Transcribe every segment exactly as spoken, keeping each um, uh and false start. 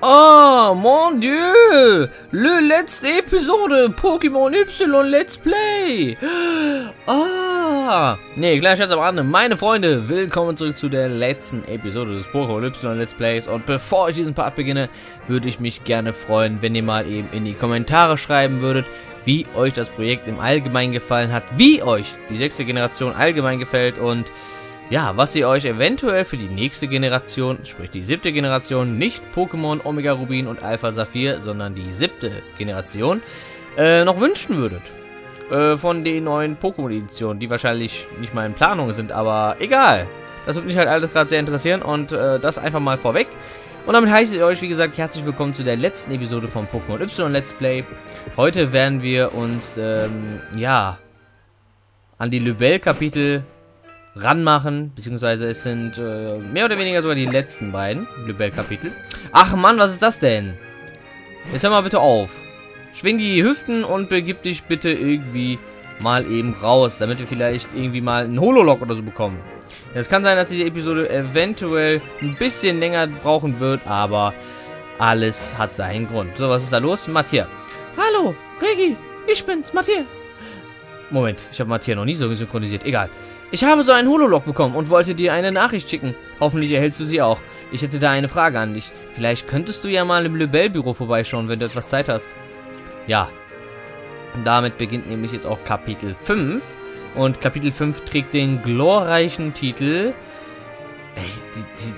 Ah, mon Dieu! Le letzte Episode Pokémon Y Let's Play! Ah! Nee, gleich Scherz am Rande. Meine Freunde, willkommen zurück zu der letzten Episode des Pokémon Y Let's Plays. Und bevor ich diesen Part beginne, würde ich mich gerne freuen, wenn ihr mal eben in die Kommentare schreiben würdet, wie euch das Projekt im Allgemeinen gefallen hat, wie euch die sechste Generation allgemein gefällt und ja, was ihr euch eventuell für die nächste Generation, sprich die siebte Generation, nicht Pokémon Omega Rubin und Alpha Saphir, sondern die siebte Generation, äh, noch wünschen würdet. Äh, von den neuen Pokémon-Editionen, die wahrscheinlich nicht mal in Planung sind, aber egal. Das würde mich halt alles gerade sehr interessieren und äh, das einfach mal vorweg. Und damit heiße ich euch, wie gesagt, herzlich willkommen zu der letzten Episode von Pokémon Y Let's Play. Heute werden wir uns, ähm, ja, an die Lubell-Kapitel ranmachen, beziehungsweise es sind äh, mehr oder weniger sogar die letzten beiden Lubell-Kapitel. Ach Mann, was ist das denn? Jetzt hör mal bitte auf. Schwing die Hüften und begib dich bitte irgendwie mal eben raus, damit wir vielleicht irgendwie mal einen Hololog oder so bekommen. Es kann sein, dass diese Episode eventuell ein bisschen länger brauchen wird, aber alles hat seinen Grund. So, was ist da los? Mattia. Hallo, Regi, ich bin's, Mattia. Moment, ich habe Mattia noch nie so synchronisiert. Egal. Ich habe so einen Hololog bekommen und wollte dir eine Nachricht schicken. Hoffentlich erhältst du sie auch. Ich hätte da eine Frage an dich. Vielleicht könntest du ja mal im Lubell-Büro vorbeischauen, wenn du etwas Zeit hast. Ja. Und damit beginnt nämlich jetzt auch Kapitel fünf. Und Kapitel fünf trägt den glorreichen Titel... Ey, die... die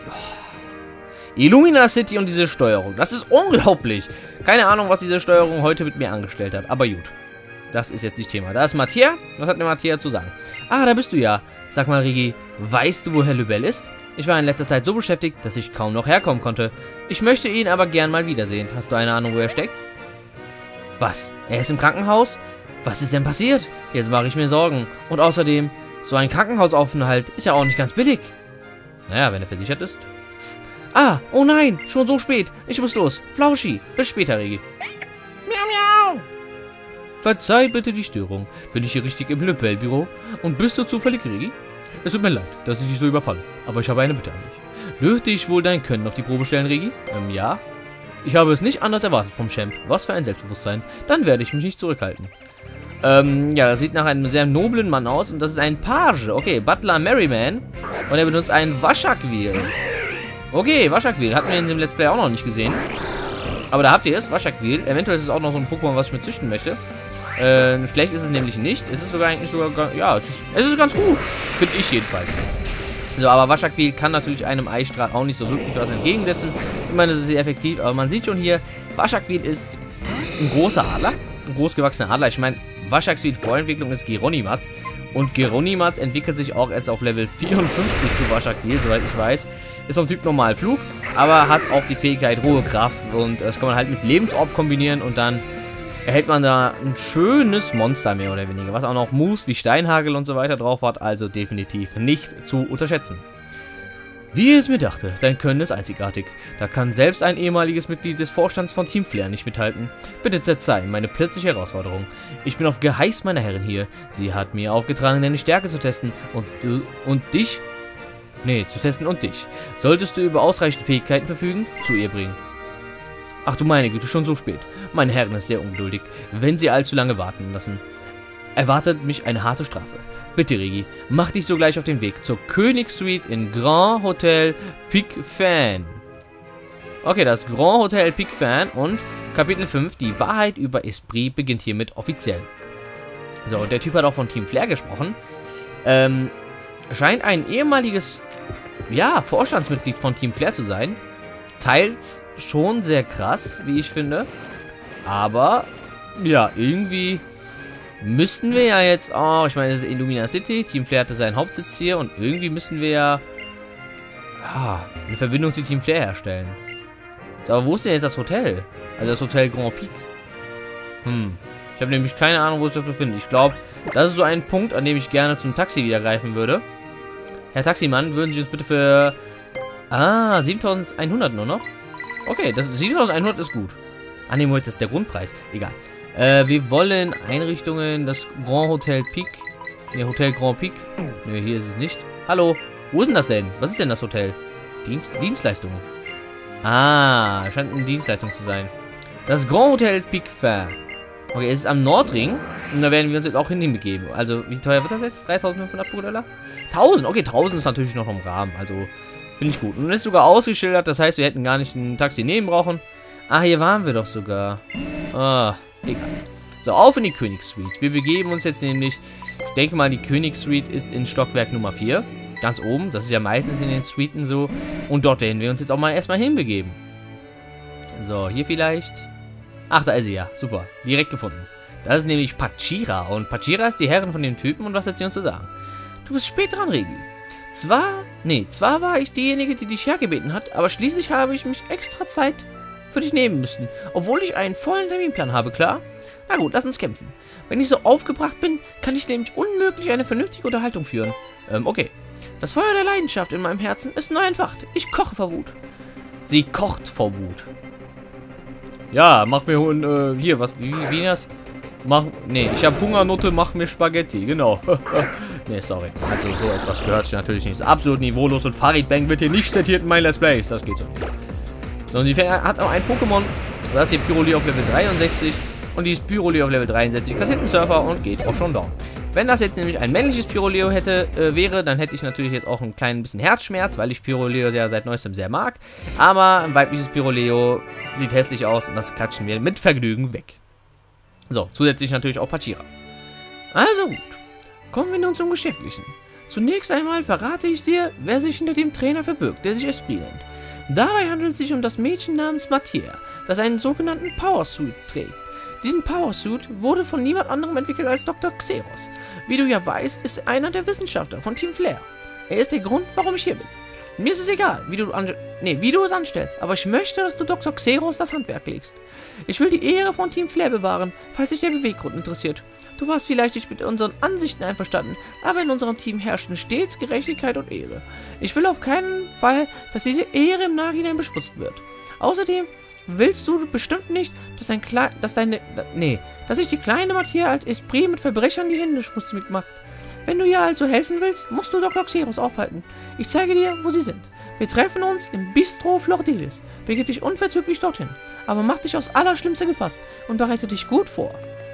oh. Illumina City und diese Steuerung. Das ist unglaublich. Keine Ahnung, was diese Steuerung heute mit mir angestellt hat. Aber gut. Das ist jetzt nicht Thema. Da ist Mattia. Was hat mir Mattia zu sagen? Ah, da bist du ja. Sag mal, Regi, weißt du, wo Herr Lubell ist? Ich war in letzter Zeit so beschäftigt, dass ich kaum noch herkommen konnte. Ich möchte ihn aber gern mal wiedersehen. Hast du eine Ahnung, wo er steckt? Was? Er ist im Krankenhaus? Was ist denn passiert? Jetzt mache ich mir Sorgen. Und außerdem, so ein Krankenhausaufenthalt ist ja auch nicht ganz billig. Naja, wenn er versichert ist. Ah, oh nein, schon so spät. Ich muss los. Flauschi. Bis später, Regi. Miau, miau. Verzeih bitte die Störung. Bin ich hier richtig im Lubell-Büro? Und bist du zufällig Regi? Es tut mir leid, dass ich dich so überfalle, aber ich habe eine Bitte an dich. Dürfte ich wohl dein Können auf die Probe stellen, Regi? Ähm, ja. Ich habe es nicht anders erwartet vom Champ. Was für ein Selbstbewusstsein. Dann werde ich mich nicht zurückhalten. Ähm, ja, das sieht nach einem sehr noblen Mann aus und das ist ein Page. Okay, Butler Merryman. Und er benutzt einen Waschakwil. Okay, Waschakwil. Hatten wir in diesem Let's Play auch noch nicht gesehen. Aber da habt ihr es, Waschakwil. Eventuell ist es auch noch so ein Pokémon, was ich mir züchten möchte. Äh, schlecht ist es nämlich nicht. Es ist sogar eigentlich sogar, ja, es ist, es ist ganz gut. Finde ich jedenfalls. So, aber Waschakwil kann natürlich einem Eistrahl auch nicht so wirklich was entgegensetzen. Ich meine, das ist sehr effektiv, aber man sieht schon hier, Waschakwil ist ein großer Adler. Ein großgewachsener Adler. Ich meine, Waschakwil Vorentwicklung ist Geronimats. Und Geronimats entwickelt sich auch erst auf Level vierundfünfzig zu Waschakwil, soweit ich weiß. Ist vom Typ Normalflug, aber hat auch die Fähigkeit Rohe Kraft. Und das kann man halt mit Lebensorb kombinieren und dann erhält man da ein schönes Monster, mehr oder weniger, was auch noch Moves wie Steinhagel und so weiter drauf hat, also definitiv nicht zu unterschätzen. Wie ich es mir dachte, dein Können ist einzigartig. Da kann selbst ein ehemaliges Mitglied des Vorstands von Team Flare nicht mithalten. Bitte verzeih meine plötzliche Herausforderung. Ich bin auf Geheiß meiner Herren hier. Sie hat mir aufgetragen, deine Stärke zu testen und du und dich... Nee, zu testen und dich. Solltest du über ausreichend Fähigkeiten verfügen, zu ihr bringen. Ach du meine Güte, schon so spät. Mein Herr ist sehr ungeduldig, wenn sie allzu lange warten lassen. Erwartet mich eine harte Strafe. Bitte, Regi, mach dich sogleich auf den Weg zur Königssuite in Grand Hotel Pic Fan. Okay, das Grand Hotel Pic Fan und Kapitel fünf, die Wahrheit über Esprit, beginnt hiermit offiziell. So, und der Typ hat auch von Team Flare gesprochen. Ähm, scheint ein ehemaliges, ja, Vorstandsmitglied von Team Flare zu sein. Teils schon sehr krass, wie ich finde. Aber, ja, irgendwie müssten wir ja jetzt auch, ich meine, das ist Illumina City, Team Flare hatte seinen Hauptsitz hier und irgendwie müssen wir ja, ja eine Verbindung zu Team Flare herstellen. So, aber wo ist denn jetzt das Hotel? Also das Hotel Grand Pic. Hm, ich habe nämlich keine Ahnung, wo sich das befindet. Ich glaube, das ist so ein Punkt, an dem ich gerne zum Taxi wieder greifen würde. Herr Taximann, würden Sie uns bitte für... Ah, siebentausendeinhundert nur noch? Okay, das siebentausendeinhundert ist gut. Ah, ne, das ist der Grundpreis. Egal. Äh, wir wollen Einrichtungen, das Grand Hotel Pic. Ne, Hotel Grand Pic. Ne, hier ist es nicht. Hallo, wo ist denn das denn? Was ist denn das Hotel? Dienst, Dienstleistungen. Ah, scheint eine Dienstleistung zu sein. Das Grand Hotel Pic Fin. Okay, es ist am Nordring. Und da werden wir uns jetzt auch hinbegeben. Also, wie teuer wird das jetzt? dreitausendfünfhundert pro Dollar? tausend, okay, tausend ist natürlich noch im Rahmen. Also, finde ich gut. Und ist sogar ausgeschildert, das heißt, wir hätten gar nicht ein Taxi nehmen brauchen. Ah, hier waren wir doch sogar. Ah, egal. So, auf in die Königssuite. Wir begeben uns jetzt nämlich, ich denke mal, die Königssuite ist in Stockwerk Nummer vier. Ganz oben. Das ist ja meistens in den Suiten so. Und dort werden wir uns jetzt auch mal erstmal hinbegeben. So, hier vielleicht. Ach, da ist sie ja. Super. Direkt gefunden. Das ist nämlich Pachira. Und Pachira ist die Herrin von dem Typen. Und was hat sie uns zu sagen? Du bist spät dran, Regi. Zwar, nee, zwar war ich diejenige, die dich hergebeten hat, aber schließlich habe ich mich extra Zeit für dich nehmen müssen. Obwohl ich einen vollen Terminplan habe, klar? Na gut, lass uns kämpfen. Wenn ich so aufgebracht bin, kann ich nämlich unmöglich eine vernünftige Unterhaltung führen. Ähm, okay. Das Feuer der Leidenschaft in meinem Herzen ist neu entfacht. Ich koche vor Wut. Sie kocht vor Wut. Ja, mach mir, äh, hier, was, wie, wie das? Mach, nee, ich habe Hungernote, mach mir Spaghetti, genau. Nee, sorry. Also so etwas gehört sich natürlich nicht. Ist absolut niveaulos und Farid Bang wird hier nicht zitiert in meinen Let's Plays. Das geht so nicht. So, und die hat auch ein Pokémon. Das ist hier Pyroli auf Level dreiundsechzig. Und die ist Pyroli auf Level dreiundsechzig. Kassettensurfer und geht auch schon down. Wenn das jetzt nämlich ein männliches Pyroleo hätte, äh, wäre, dann hätte ich natürlich jetzt auch ein klein bisschen Herzschmerz, weil ich Pyroleo ja seit neuestem sehr mag. Aber ein weibliches Pyroleo sieht hässlich aus und das klatschen wir mit Vergnügen weg. So, zusätzlich natürlich auch Pachira. Also gut, kommen wir nun zum Geschäftlichen. Zunächst einmal verrate ich dir, wer sich hinter dem Trainer verbirgt, der sich Esprit nennt. Dabei handelt es sich um das Mädchen namens Mathieu, das einen sogenannten Powersuit trägt. Diesen Powersuit wurde von niemand anderem entwickelt als Doktor Xeros. Wie du ja weißt, ist er einer der Wissenschaftler von Team Flare. Er ist der Grund, warum ich hier bin. Mir ist es egal, wie du, nee, wie du es anstellst, aber ich möchte, dass du Doktor Xeros das Handwerk legst. Ich will die Ehre von Team Flare bewahren, falls dich der Beweggrund interessiert. Du warst vielleicht nicht mit unseren Ansichten einverstanden, aber in unserem Team herrschten stets Gerechtigkeit und Ehre. Ich will auf keinen Fall, dass diese Ehre im Nachhinein beschmutzt wird. Außerdem willst du bestimmt nicht, dass dein Kle dass deine, nee, dass sich die kleine Mathieu als Esprit mit Verbrechern die Hände schmutzig macht. Wenn du ihr also helfen willst, musst du Doktor Xeros aufhalten. Ich zeige dir, wo sie sind. Wir treffen uns im Bistro Flordelis. Begib dich unverzüglich dorthin. Aber mach dich aufs Allerschlimmste gefasst und bereite dich gut vor.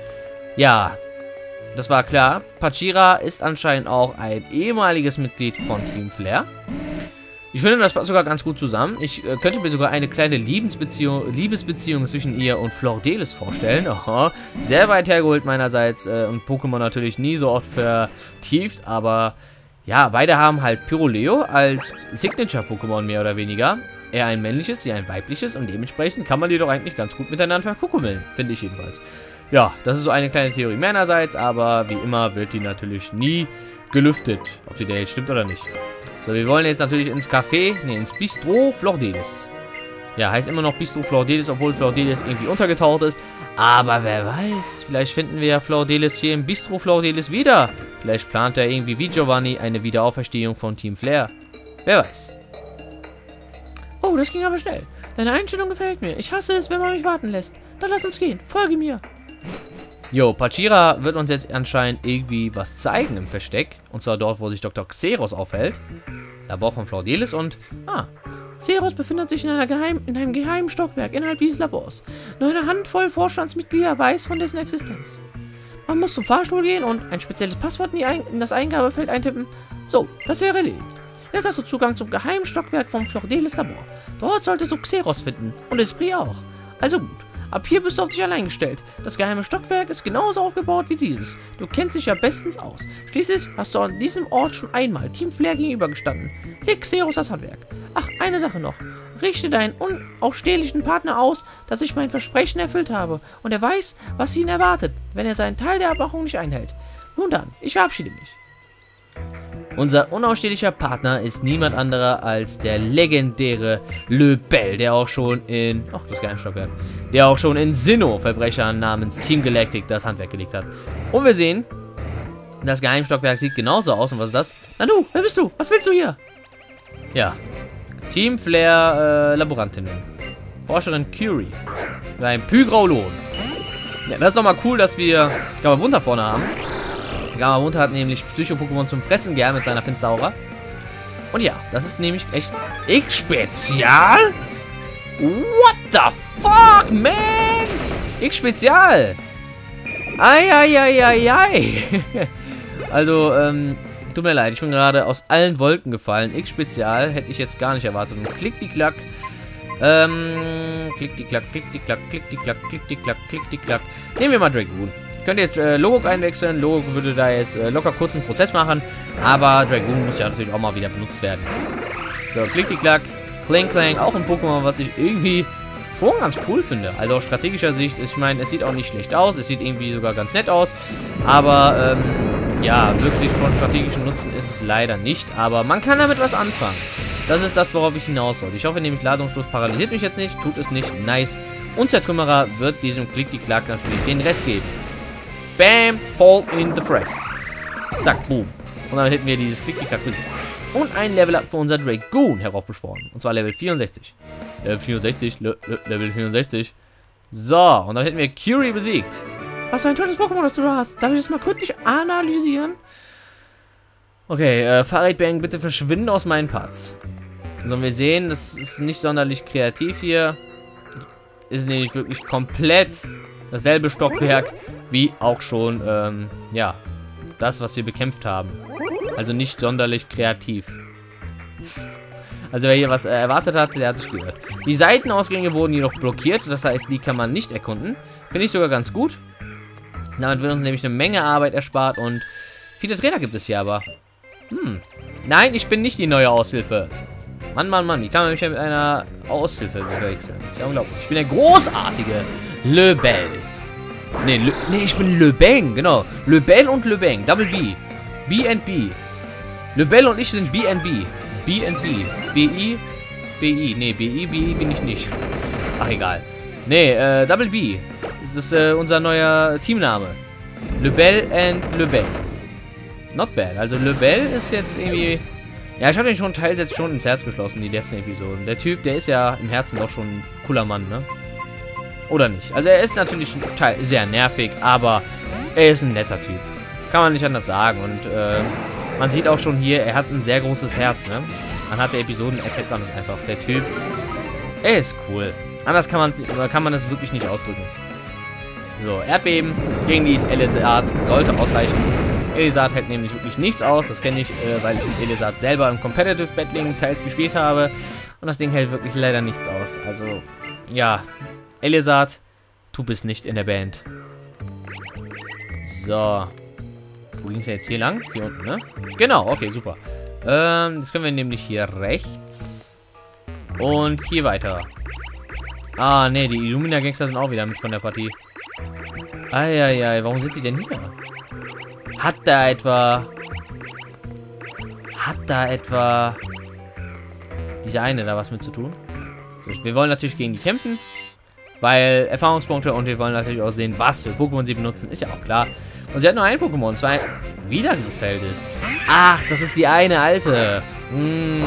Ja, das war klar. Pachira ist anscheinend auch ein ehemaliges Mitglied von Team Flare. Ich finde, das passt sogar ganz gut zusammen. Ich äh, könnte mir sogar eine kleine Liebesbeziehung, Liebesbeziehung zwischen ihr und Flordelis vorstellen. Aha, sehr weit hergeholt meinerseits äh, und Pokémon natürlich nie so oft vertieft, aber ja, beide haben halt Pyroleo als Signature-Pokémon mehr oder weniger. Er ein männliches, sie ein weibliches und dementsprechend kann man die doch eigentlich ganz gut miteinander verkuckeln, finde ich jedenfalls. Ja, das ist so eine kleine Theorie meinerseits, aber wie immer wird die natürlich nie gelüftet, ob die denn jetzt stimmt oder nicht. So, wir wollen jetzt natürlich ins Café, ne, ins Bistro Flordelis. Ja, heißt immer noch Bistro Flordelis, obwohl Flordelis irgendwie untergetaucht ist. Aber wer weiß, vielleicht finden wir ja Flordelis hier im Bistro Flordelis wieder. Vielleicht plant er irgendwie wie Giovanni eine Wiederauferstehung von Team Flare. Wer weiß. Oh, das ging aber schnell. Deine Einstellung gefällt mir. Ich hasse es, wenn man mich warten lässt. Dann lass uns gehen. Folge mir. Jo, Pachira wird uns jetzt anscheinend irgendwie was zeigen im Versteck. Und zwar dort, wo sich Doktor Xeros aufhält. Labor von Flordelis und... Ah, Xeros befindet sich in, einer Geheim, in einem geheimen Stockwerk innerhalb dieses Labors. Nur eine Handvoll Vorstandsmitglieder weiß von dessen Existenz. Man muss zum Fahrstuhl gehen und ein spezielles Passwort in, die Ein in das Eingabefeld eintippen. So, das wäre erledigt. Jetzt hast du Zugang zum geheimen Stockwerk vom Flordelis Labor. Dort solltest du Xeros finden. Und Esprit auch. Also gut. Ab hier bist du auf dich allein gestellt. Das geheime Stockwerk ist genauso aufgebaut wie dieses. Du kennst dich ja bestens aus. Schließlich hast du an diesem Ort schon einmal Team Flare gegenübergestanden. Leg Xeros das Handwerk. Ach, eine Sache noch. Richte deinen unausstehlichen Partner aus, dass ich mein Versprechen erfüllt habe. Und er weiß, was ihn erwartet, wenn er seinen Teil der Abmachung nicht einhält. Nun dann, ich verabschiede mich. Unser unausstehlicher Partner ist niemand anderer als der legendäre Le Bell, der auch schon in... Ach, das Geheimstockwerk. Der auch schon in Sinnoh-Verbrechern namens Team Galactic das Handwerk gelegt hat. Und wir sehen, das Geheimstockwerk sieht genauso aus. Und was ist das? Na du, wer bist du? Was willst du hier? Ja. Team Flare äh, Laborantinnen. Forscherin Curie. Ein Pygraulon. Ja, das ist doch mal cool, dass wir Gamabunta vorne haben. Gamabunta hat nämlich Psycho-Pokémon zum Fressen gern mit seiner Finsteraura. Und ja, das ist nämlich echt X-Spezial. What the fuck, man? X-Spezial. Eieieiei. Also, ähm, tut mir leid, ich bin gerade aus allen Wolken gefallen. X-Spezial hätte ich jetzt gar nicht erwartet. Und klick die Klack. Ähm, klick die Klack, klick die Klack, klick die Klack, klick die Klack, klick die Klack. Nehmen wir mal Dragoon. Könnt ihr jetzt äh, Logok einwechseln. Logok würde da jetzt äh, locker kurz einen Prozess machen. Aber Dragoon muss ja natürlich auch mal wieder benutzt werden. So, klick die Klack. Clang Clang, auch ein Pokémon, was ich irgendwie schon ganz cool finde. Also aus strategischer Sicht, ich meine, es sieht auch nicht schlecht aus. Es sieht irgendwie sogar ganz nett aus. Aber, ähm, ja, wirklich von strategischen Nutzen ist es leider nicht. Aber man kann damit was anfangen. Das ist das, worauf ich hinaus wollte. Ich hoffe nämlich, Ladungsschluss paralysiert mich jetzt nicht. Tut es nicht. Nice. Und Zertrümmerer wird diesem Klick-die-Klack natürlich den Rest geben. Bam! Fall in the Fress. Zack, boom. Und damit hätten wir dieses Klick-die-Klack besiegt. Und ein Level-Up für unser Dragoon heraufbeschworen. Und zwar Level vierundsechzig. Level vierundsechzig. Le Le Level vierundsechzig. So, und dann hätten wir Curie besiegt. Was für ein tolles Pokémon, das du da hast. Darf ich das mal gründlich analysieren? Okay, äh, Fahrradbang, bitte verschwinden aus meinen Parts. So, wir sehen, das ist nicht sonderlich kreativ hier. Ist nämlich wirklich komplett dasselbe Stockwerk wie auch schon, ähm, ja, das, was wir bekämpft haben. Also nicht sonderlich kreativ. Also wer hier was äh, erwartet hat, der hat sich gehört. Die Seitenausgänge wurden jedoch blockiert. Das heißt, die kann man nicht erkunden. Finde ich sogar ganz gut. Damit wird uns nämlich eine Menge Arbeit erspart. Und viele Trainer gibt es hier aber. Hm. Nein, ich bin nicht die neue Aushilfe. Mann, Mann, Mann. Wie kann man mich ja mit einer Aushilfe verwechseln? Das ist ja unglaublich. Ich bin der großartige Le Bell. Nee, Le nee, ich bin Le Bang. Genau. Le Bell und Le Bang. Double B. B and B. Le Bell und ich sind B and B. B and B. B I. B I. Nee, B I, B I bin ich nicht. Ach, egal. Nee, äh, Double B. Das ist äh, unser neuer Teamname. Le Bell and Le Bell. Not bad. Also Le Bell ist jetzt irgendwie... Ja, ich habe den schon teils jetzt schon ins Herz geschlossen, die letzten Episoden. Der Typ, der ist ja im Herzen doch schon ein cooler Mann, ne? Oder nicht? Also er ist natürlich ein Teil sehr nervig, aber er ist ein netter Typ. Kann man nicht anders sagen. Und äh, man sieht auch schon hier, er hat ein sehr großes Herz, ne? Anhand der Episoden erkennt man es einfach. Der Typ, er ist cool. Anders kann man kann man das wirklich nicht ausdrücken. So, Erdbeben gegen dieses Elisard sollte ausreichen. Elisard hält nämlich wirklich nichts aus. Das kenne ich, äh, weil ich Elisard selber im Competitive Battling teils gespielt habe. Und das Ding hält wirklich leider nichts aus. Also, ja. Elisard, du bist nicht in der Band. So. Wo ging es jetzt hier lang? Hier unten, ne? Genau, okay, super. Ähm, jetzt können wir nämlich hier rechts. Und hier weiter. Ah, ne, die Illumina-Gangster sind auch wieder mit von der Partie. Eieiei, warum sind die denn hier? Hat da etwa... Hat da etwa... Diese eine da was mit zu tun? Wir wollen natürlich gegen die kämpfen. Weil Erfahrungspunkte und wir wollen natürlich auch sehen, was für Pokémon sie benutzen. Ist ja auch klar. Und sie hat nur ein Pokémon, und zwar wieder gefällt ist. Ach, das ist die eine alte. Mmh.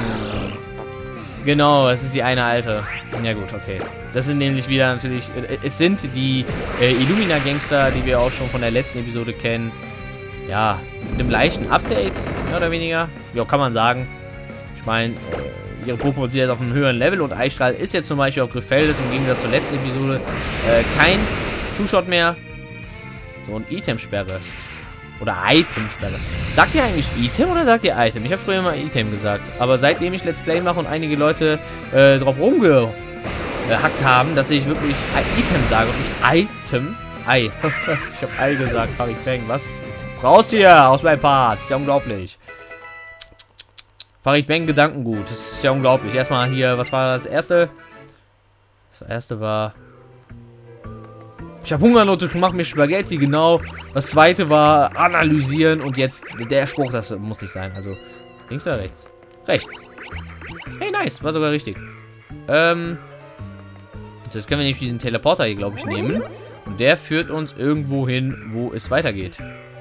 Genau, es ist die eine alte. Ja gut, okay. Das sind nämlich wieder natürlich... Äh, es sind die äh, Illumina-Gangster, die wir auch schon von der letzten Episode kennen. Ja, mit einem leichten Update, mehr oder weniger. Ja, kann man sagen. Ich meine, äh, ihre Pokémon sind jetzt auf einem höheren Level und Eistrahl ist jetzt zum Beispiel auf Griffeldes im Gegensatz zur letzten Episode äh, kein Two-Shot mehr. So, und Item-Sperre. Oder Item-Sperre. Sagt ihr eigentlich Item oder sagt ihr Item? Ich habe früher immer Item gesagt. Aber seitdem ich Let's Play mache und einige Leute äh, drauf rumgehackt haben, dass ich wirklich Item sage und nicht Item. Ei. Ich habe Ei gesagt. Farid Bang, was? Raus hier aus meinem Part. Ist ja unglaublich. Farid Bang, Gedankengut. Das ist ja unglaublich. Erstmal hier, was war das erste? Das erste war... Ich habe Hungernote, mach mir Spaghetti, genau. Das zweite war analysieren und jetzt der Spruch, das muss nicht sein. Also links oder rechts? Rechts. Hey, nice, war sogar richtig. Ähm, jetzt können wir nämlich diesen Teleporter hier, glaube ich, nehmen. Und der führt uns irgendwo hin, wo es weitergeht.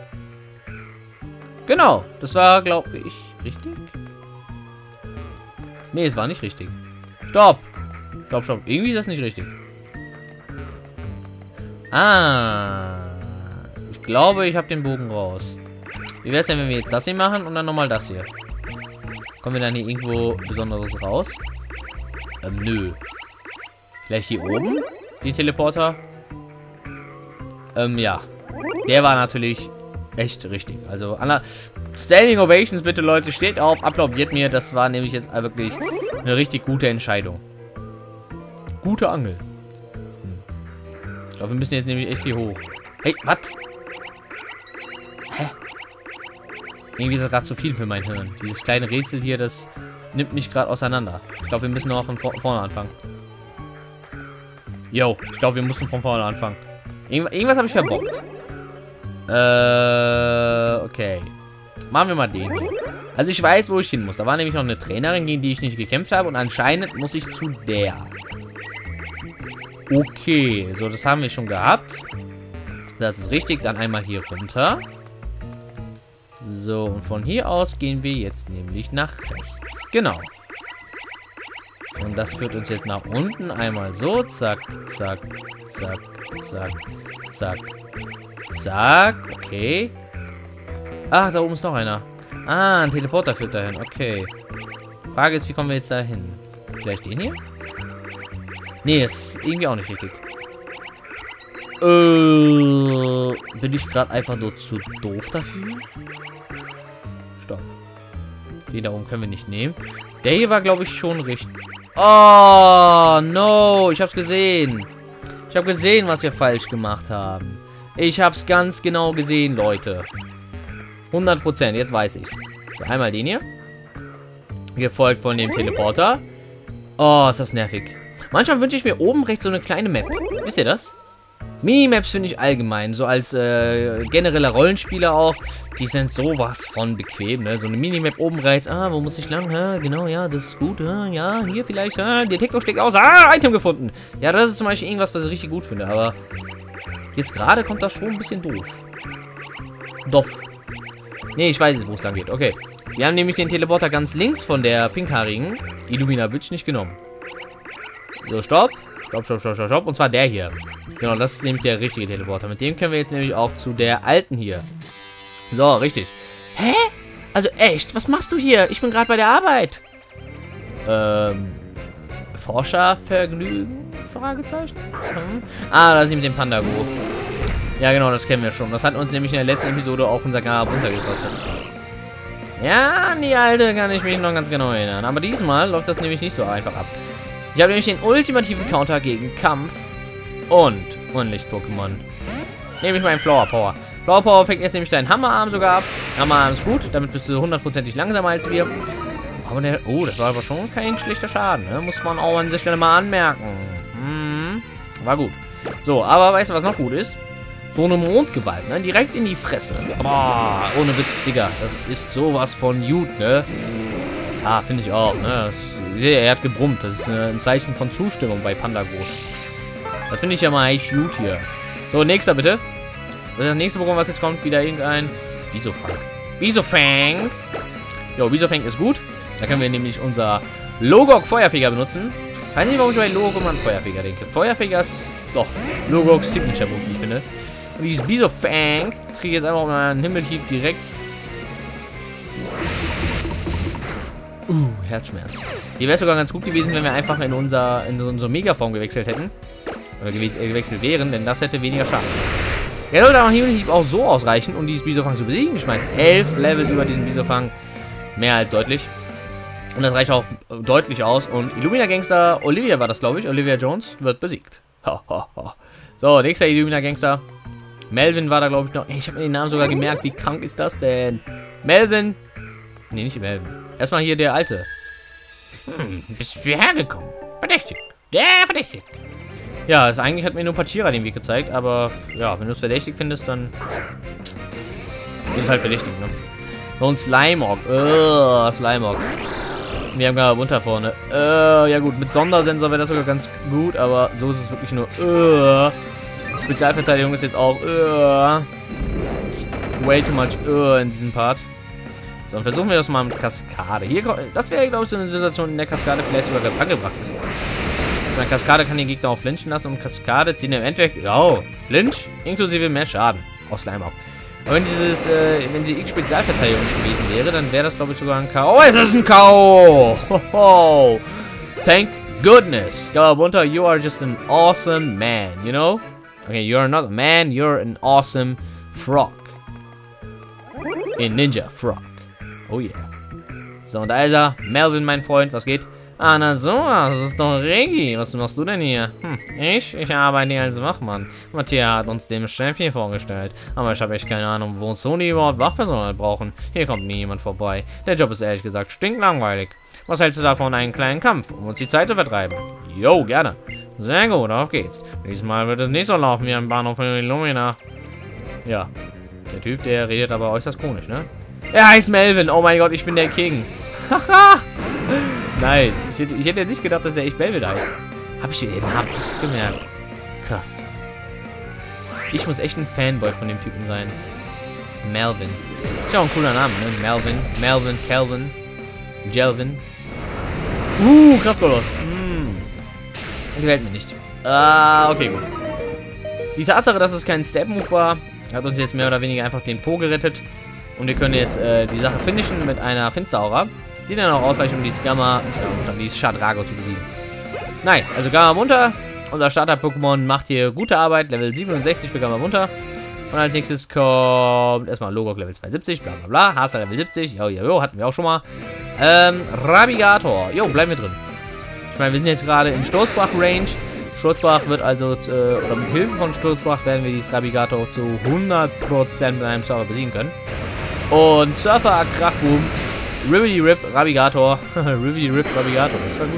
Genau, das war, glaube ich, richtig? Nee, es war nicht richtig. Stopp! Stopp, stopp. Irgendwie ist das nicht richtig. Ah. Ich glaube, ich habe den Bogen raus. Wie wäre es denn, wenn wir jetzt das hier machen und dann nochmal das hier? Kommen wir dann hier irgendwo Besonderes raus? Ähm, nö. Vielleicht hier oben? Die Teleporter? Ähm, ja. Der war natürlich echt richtig. Also, Anna, Standing Ovations bitte, Leute. Steht auf, applaudiert mir. Das war nämlich jetzt wirklich eine richtig gute Entscheidung. Gute Angel. Hm. Ich glaube, wir müssen jetzt nämlich echt hier hoch. Hey, was? Hä? Irgendwie ist das gerade zu viel für mein Hirn. Dieses kleine Rätsel hier, das nimmt mich gerade auseinander. Ich glaube, wir müssen noch von vor vorne anfangen. Jo, ich glaube, wir müssen von vorne anfangen. Irgendw irgendwas habe ich verbockt. Äh, okay. Machen wir mal den hier. Also ich weiß, wo ich hin muss. Da war nämlich noch eine Trainerin, gegen die ich nicht gekämpft habe. Und anscheinend muss ich zu der. Okay, so, das haben wir schon gehabt. Das ist richtig. Dann einmal hier runter. So, und von hier aus gehen wir jetzt nämlich nach rechts. Genau. Und das führt uns jetzt nach unten. Einmal so. Zack, zack, zack, zack, zack, zack. Okay. Ach, da oben ist noch einer. Ah, ein Teleporter führt dahin. Okay. Frage ist, wie kommen wir jetzt dahin? Vielleicht den hier? Nee, das ist irgendwie auch nicht richtig. Äh, bin ich gerade einfach nur zu doof dafür? Stopp. Den da oben können wir nicht nehmen. Der hier war, glaube ich, schon richtig. Oh, no. Ich hab's gesehen. Ich habe gesehen, was wir falsch gemacht haben. Ich hab's ganz genau gesehen, Leute. hundert Prozent. Jetzt weiß ich's. So, einmal den hier. Gefolgt von dem Teleporter. Oh, ist das nervig. Manchmal wünsche ich mir oben rechts so eine kleine Map. Wisst ihr das? Minimaps finde ich allgemein, so als äh, genereller Rollenspieler auch, die sind sowas von bequem, ne? So eine Minimap oben rechts, ah, wo muss ich lang? Ja, genau, ja, das ist gut, ja, ja, hier vielleicht, ah, Detektor steckt aus, ah, Item gefunden. Ja, das ist zum Beispiel irgendwas, was ich richtig gut finde, aber jetzt gerade kommt das schon ein bisschen doof. Doof. Nee, ich weiß es, wo es lang geht, okay. Wir haben nämlich den Teleporter ganz links von der pinkhaarigen Illumina Bitch nicht genommen. So, stopp. Stopp, stopp, stopp, stopp, stopp. Und zwar der hier. Genau, das ist nämlich der richtige Teleporter. Mit dem können wir jetzt nämlich auch zu der alten hier. So, richtig. Hä? Also echt, was machst du hier? Ich bin gerade bei der Arbeit. Ähm, Forschervergnügen? Fragezeichen? Hm. Ah, das ist mit dem Pandago. Ja, genau, das kennen wir schon. Das hat uns nämlich in der letzten Episode auch unser Garab runtergekostet. Ja, an die alte kann ich mich noch ganz genau erinnern. Aber diesmal läuft das nämlich nicht so einfach ab. Ich habe nämlich den ultimativen Counter gegen Kampf und Unlicht-Pokémon. Nämlich meinen Flower Power. Flower Power fängt jetzt nämlich deinen Hammerarm sogar ab. Hammerarm ist gut, damit bist du hundertprozentig langsamer als wir. Aber der, oh, das war aber schon kein schlechter Schaden, ne? Muss man auch an dieser Stelle mal anmerken. Hm, war gut. So, aber weißt du, was noch gut ist? So eine Mondgewalt, ne? Direkt in die Fresse. Boah, ohne Witz, Digga. Das ist sowas von gut, ne? Ah, finde ich auch, ne? Das, er hat gebrummt. Das ist ein Zeichen von Zustimmung bei Pandagos. Das finde ich ja mal echt gut hier. So, nächster bitte. Das nächste Programm, was jetzt kommt, wieder irgendein Bisofang. Bisofang. Jo, Bisofang ist gut. Da können wir nämlich unser Logok Feuerfeger benutzen. Ich weiß nicht, warum ich bei Logok immer an Feuerfeger denke. Feuerfeger ist doch Logok Signature Move, wie ich finde. Und dieses Bisofang, das kriege ich jetzt einfach mal einen Himmelhieb direkt. Uh, Herzschmerz. Hier wäre es sogar ganz gut gewesen, wenn wir einfach in unser in unsere Megaform gewechselt hätten. Oder gewes äh, gewechselt wären, denn das hätte weniger Schaden. Der sollte aber Himmelhieb auch so ausreichen, um dieses Bisofang zu besiegen. Ich meine, elf Level über diesen Bisofang. Mehr als deutlich. Und das reicht auch deutlich aus. Und Illumina Gangster, Olivia war das, glaube ich. Olivia Jones wird besiegt. Ha, ha, ha. So, nächster Illumina Gangster. Melvin war da, glaube ich, noch. Ey, ich habe mir den Namen sogar gemerkt. Wie krank ist das denn? Melvin. Nee, nicht Melvin. Erstmal hier der Alte. Hm, bist du hierher gekommen? Verdächtig. Der verdächtig. Ja, also eigentlich hat mir nur Pachira den Weg gezeigt, aber ja, wenn du es verdächtig findest, dann ist es halt verdächtig, ne? Und Slimeock. Uh, Slimeock. Wir haben gerade runter vorne. Uh, ja gut, mit Sondersensor wäre das sogar ganz gut, aber so ist es wirklich nur. Uh. Spezialverteidigung ist jetzt auch. Uh. Way too much uh, in diesem Part. So, und versuchen wir das mal mit Kaskade. Hier, das wäre, glaube ich, so eine Situation, in der Kaskade vielleicht sogar ganz angebracht ist. Meine Kaskade kann den Gegner auch flinchen lassen und Kaskade ziehen im Endeffekt. Oh, Flinch, inklusive mehr Schaden. Aus Slimeock. Aber wenn dieses, äh, wenn die X-Spezialverteidigung gewesen wäre, dann wäre das, glaube ich, sogar ein K O. Oh, es ist ein K O! Hoho. Thank goodness. Gawabunta, you are just an awesome man, you know? Okay, you're not a man, you're an awesome frog. In Ninja Frog. Oh yeah. So, und da ist er. Melvin, mein Freund, was geht? Ah, na so, das ist doch Regi. Was machst du denn hier? Hm, ich? Ich arbeite als Wachmann. Matthias hat uns dem Chef hier vorgestellt. Aber ich habe echt keine Ahnung, wo Sony überhaupt Wachpersonal brauchen. Hier kommt nie jemand vorbei. Der Job ist ehrlich gesagt stinklangweilig. Was hältst du davon, einen kleinen Kampf, um uns die Zeit zu vertreiben? Jo, gerne. Sehr gut, auf geht's. Diesmal wird es nicht so laufen wie am Bahnhof von Illumina. Ja. Der Typ, der redet aber äußerst komisch, ne? Er heißt Melvin. Oh mein Gott, ich bin der King. Haha. Nice. Ich hätte, ich hätte nicht gedacht, dass er echt Melvin heißt. Hab ich den Namen nicht gemerkt. Krass. Ich muss echt ein Fanboy von dem Typen sein. Melvin. Ist ja auch ein cooler Name, ne? Melvin, Melvin, Calvin, Jelvin. Uh, Kraftkoloss. Hm. Gefällt mir nicht. Ah, okay, gut. Die Tatsache, dass es kein Step-Move war, hat uns jetzt mehr oder weniger einfach den Po gerettet. Und wir können jetzt äh, die Sache finishen mit einer Finsteraura, die dann auch ausreicht, um dieses Gamma, ja, dieses Shadrago zu besiegen. Nice, also Gamamunta, unser Starter-Pokémon, macht hier gute Arbeit. Level siebenundsechzig für Gamamunta. Und als nächstes kommt erstmal Logok Level zweiundsiebzig, bla bla bla. Harzer Level siebzig, jo, jo, jo, hatten wir auch schon mal. Ähm, Rabigator, jo, bleiben wir drin. Ich meine, wir sind jetzt gerade in Sturzbach-Range. Sturzbach wird also, äh, oder mit Hilfe von Sturzbach werden wir dieses Rabigator zu hundert Prozent mit einem Server besiegen können. Und Surfer, Krachboom, Ribbity Rip, Rabigator. Ribbity Rip, Rabigator, das war gut.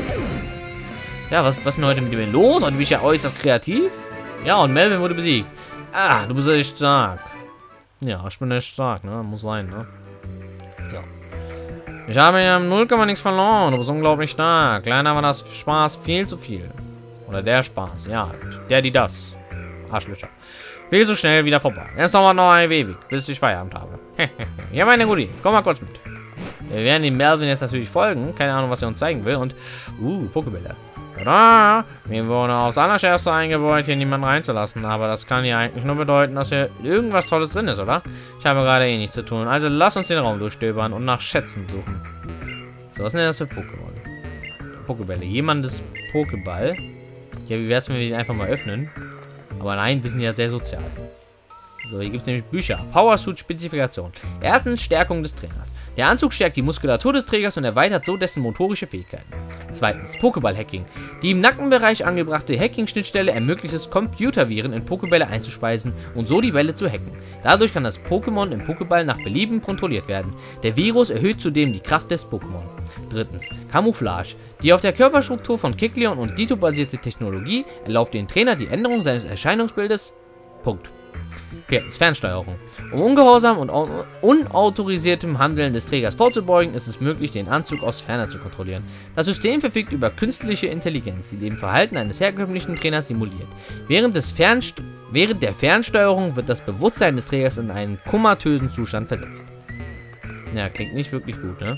Ja, was, was ist denn heute mit dem los? Und bin ich ja äußerst kreativ. Ja, und Melvin wurde besiegt. Ah, du bist echt stark. Ja, ich bin echt stark, ne? Muss sein, ne? Ja. Ich habe ja null Komma nichts verloren. Du bist unglaublich stark. Kleiner war das Spaß viel zu viel. Oder der Spaß, ja. Der, die das. Arschlöcher. Viel so schnell wieder vorbei. Jetzt nochmal noch ein Weg, bis ich Feierabend habe. Ja, meine Guti, komm mal kurz mit. Wir werden dem Melvin jetzt natürlich folgen. Keine Ahnung, was er uns zeigen will. Und, uh, Pokébälle. Tada! Mir wurde aufs Allerschärfste eingebaut, hier niemanden reinzulassen. Aber das kann ja eigentlich nur bedeuten, dass hier irgendwas Tolles drin ist, oder? Ich habe gerade eh nichts zu tun. Also lass uns den Raum durchstöbern und nach Schätzen suchen. So, was sind denn das für Pokémon? Pokébälle. Jemandes Pokéball. Ja, wie wär's, wenn wir den einfach mal öffnen? Aber nein, wir sind ja sehr sozial. So, hier gibt es nämlich Bücher. Power Suit Spezifikation. Erstens, Stärkung des Trainers. Der Anzug stärkt die Muskulatur des Trägers und erweitert so dessen motorische Fähigkeiten. Zweitens, Pokéball-Hacking. Die im Nackenbereich angebrachte Hacking-Schnittstelle ermöglicht es, Computerviren in Pokébälle einzuspeisen und so die Bälle zu hacken. Dadurch kann das Pokémon im Pokéball nach Belieben kontrolliert werden. Der Virus erhöht zudem die Kraft des Pokémon. Drittens, Camouflage. Die auf der Körperstruktur von Kecleon und Ditto basierte Technologie erlaubt dem Trainer die Änderung seines Erscheinungsbildes. Punkt. Viertens, Fernsteuerung. Um ungehorsam und unautorisiertem Handeln des Trägers vorzubeugen, ist es möglich, den Anzug aus Ferne zu kontrollieren. Das System verfügt über künstliche Intelligenz, die dem Verhalten eines herkömmlichen Trainers simuliert. Während, des Fernst während der Fernsteuerung wird das Bewusstsein des Trägers in einen komatösen Zustand versetzt. Ja, klingt nicht wirklich gut, ne?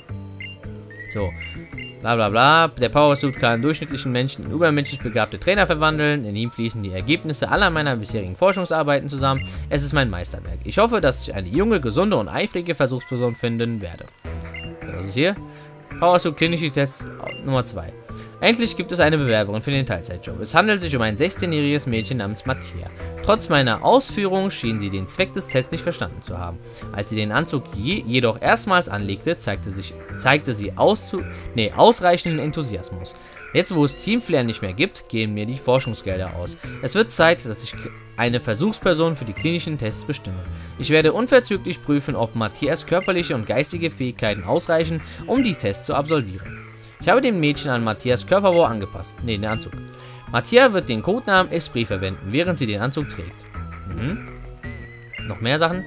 So. Bla bla bla. Der Power Suit kann durchschnittlichen Menschen in übermenschlich begabte Trainer verwandeln. In ihm fließen die Ergebnisse aller meiner bisherigen Forschungsarbeiten zusammen. Es ist mein Meisterwerk. Ich hoffe, dass ich eine junge, gesunde und eifrige Versuchsperson finden werde. So, was ist hier? Power Suit klinische Tests Nummer zwei. Endlich gibt es eine Bewerberin für den Teilzeitjob. Es handelt sich um ein sechzehnjähriges Mädchen namens Matthias. Trotz meiner Ausführungen schien sie den Zweck des Tests nicht verstanden zu haben. Als sie den Anzug je, jedoch erstmals anlegte, zeigte, sich, zeigte sie auszu, nee, ausreichenden Enthusiasmus. Jetzt, wo es Teamflair nicht mehr gibt, gehen mir die Forschungsgelder aus. Es wird Zeit, dass ich eine Versuchsperson für die klinischen Tests bestimme. Ich werde unverzüglich prüfen, ob Matthias körperliche und geistige Fähigkeiten ausreichen, um die Tests zu absolvieren. Ich habe dem Mädchen an Matthias Körperbau angepasst. Ne, den Anzug. Matthias wird den Codenamen Esprit verwenden, während sie den Anzug trägt. Mhm. Noch mehr Sachen?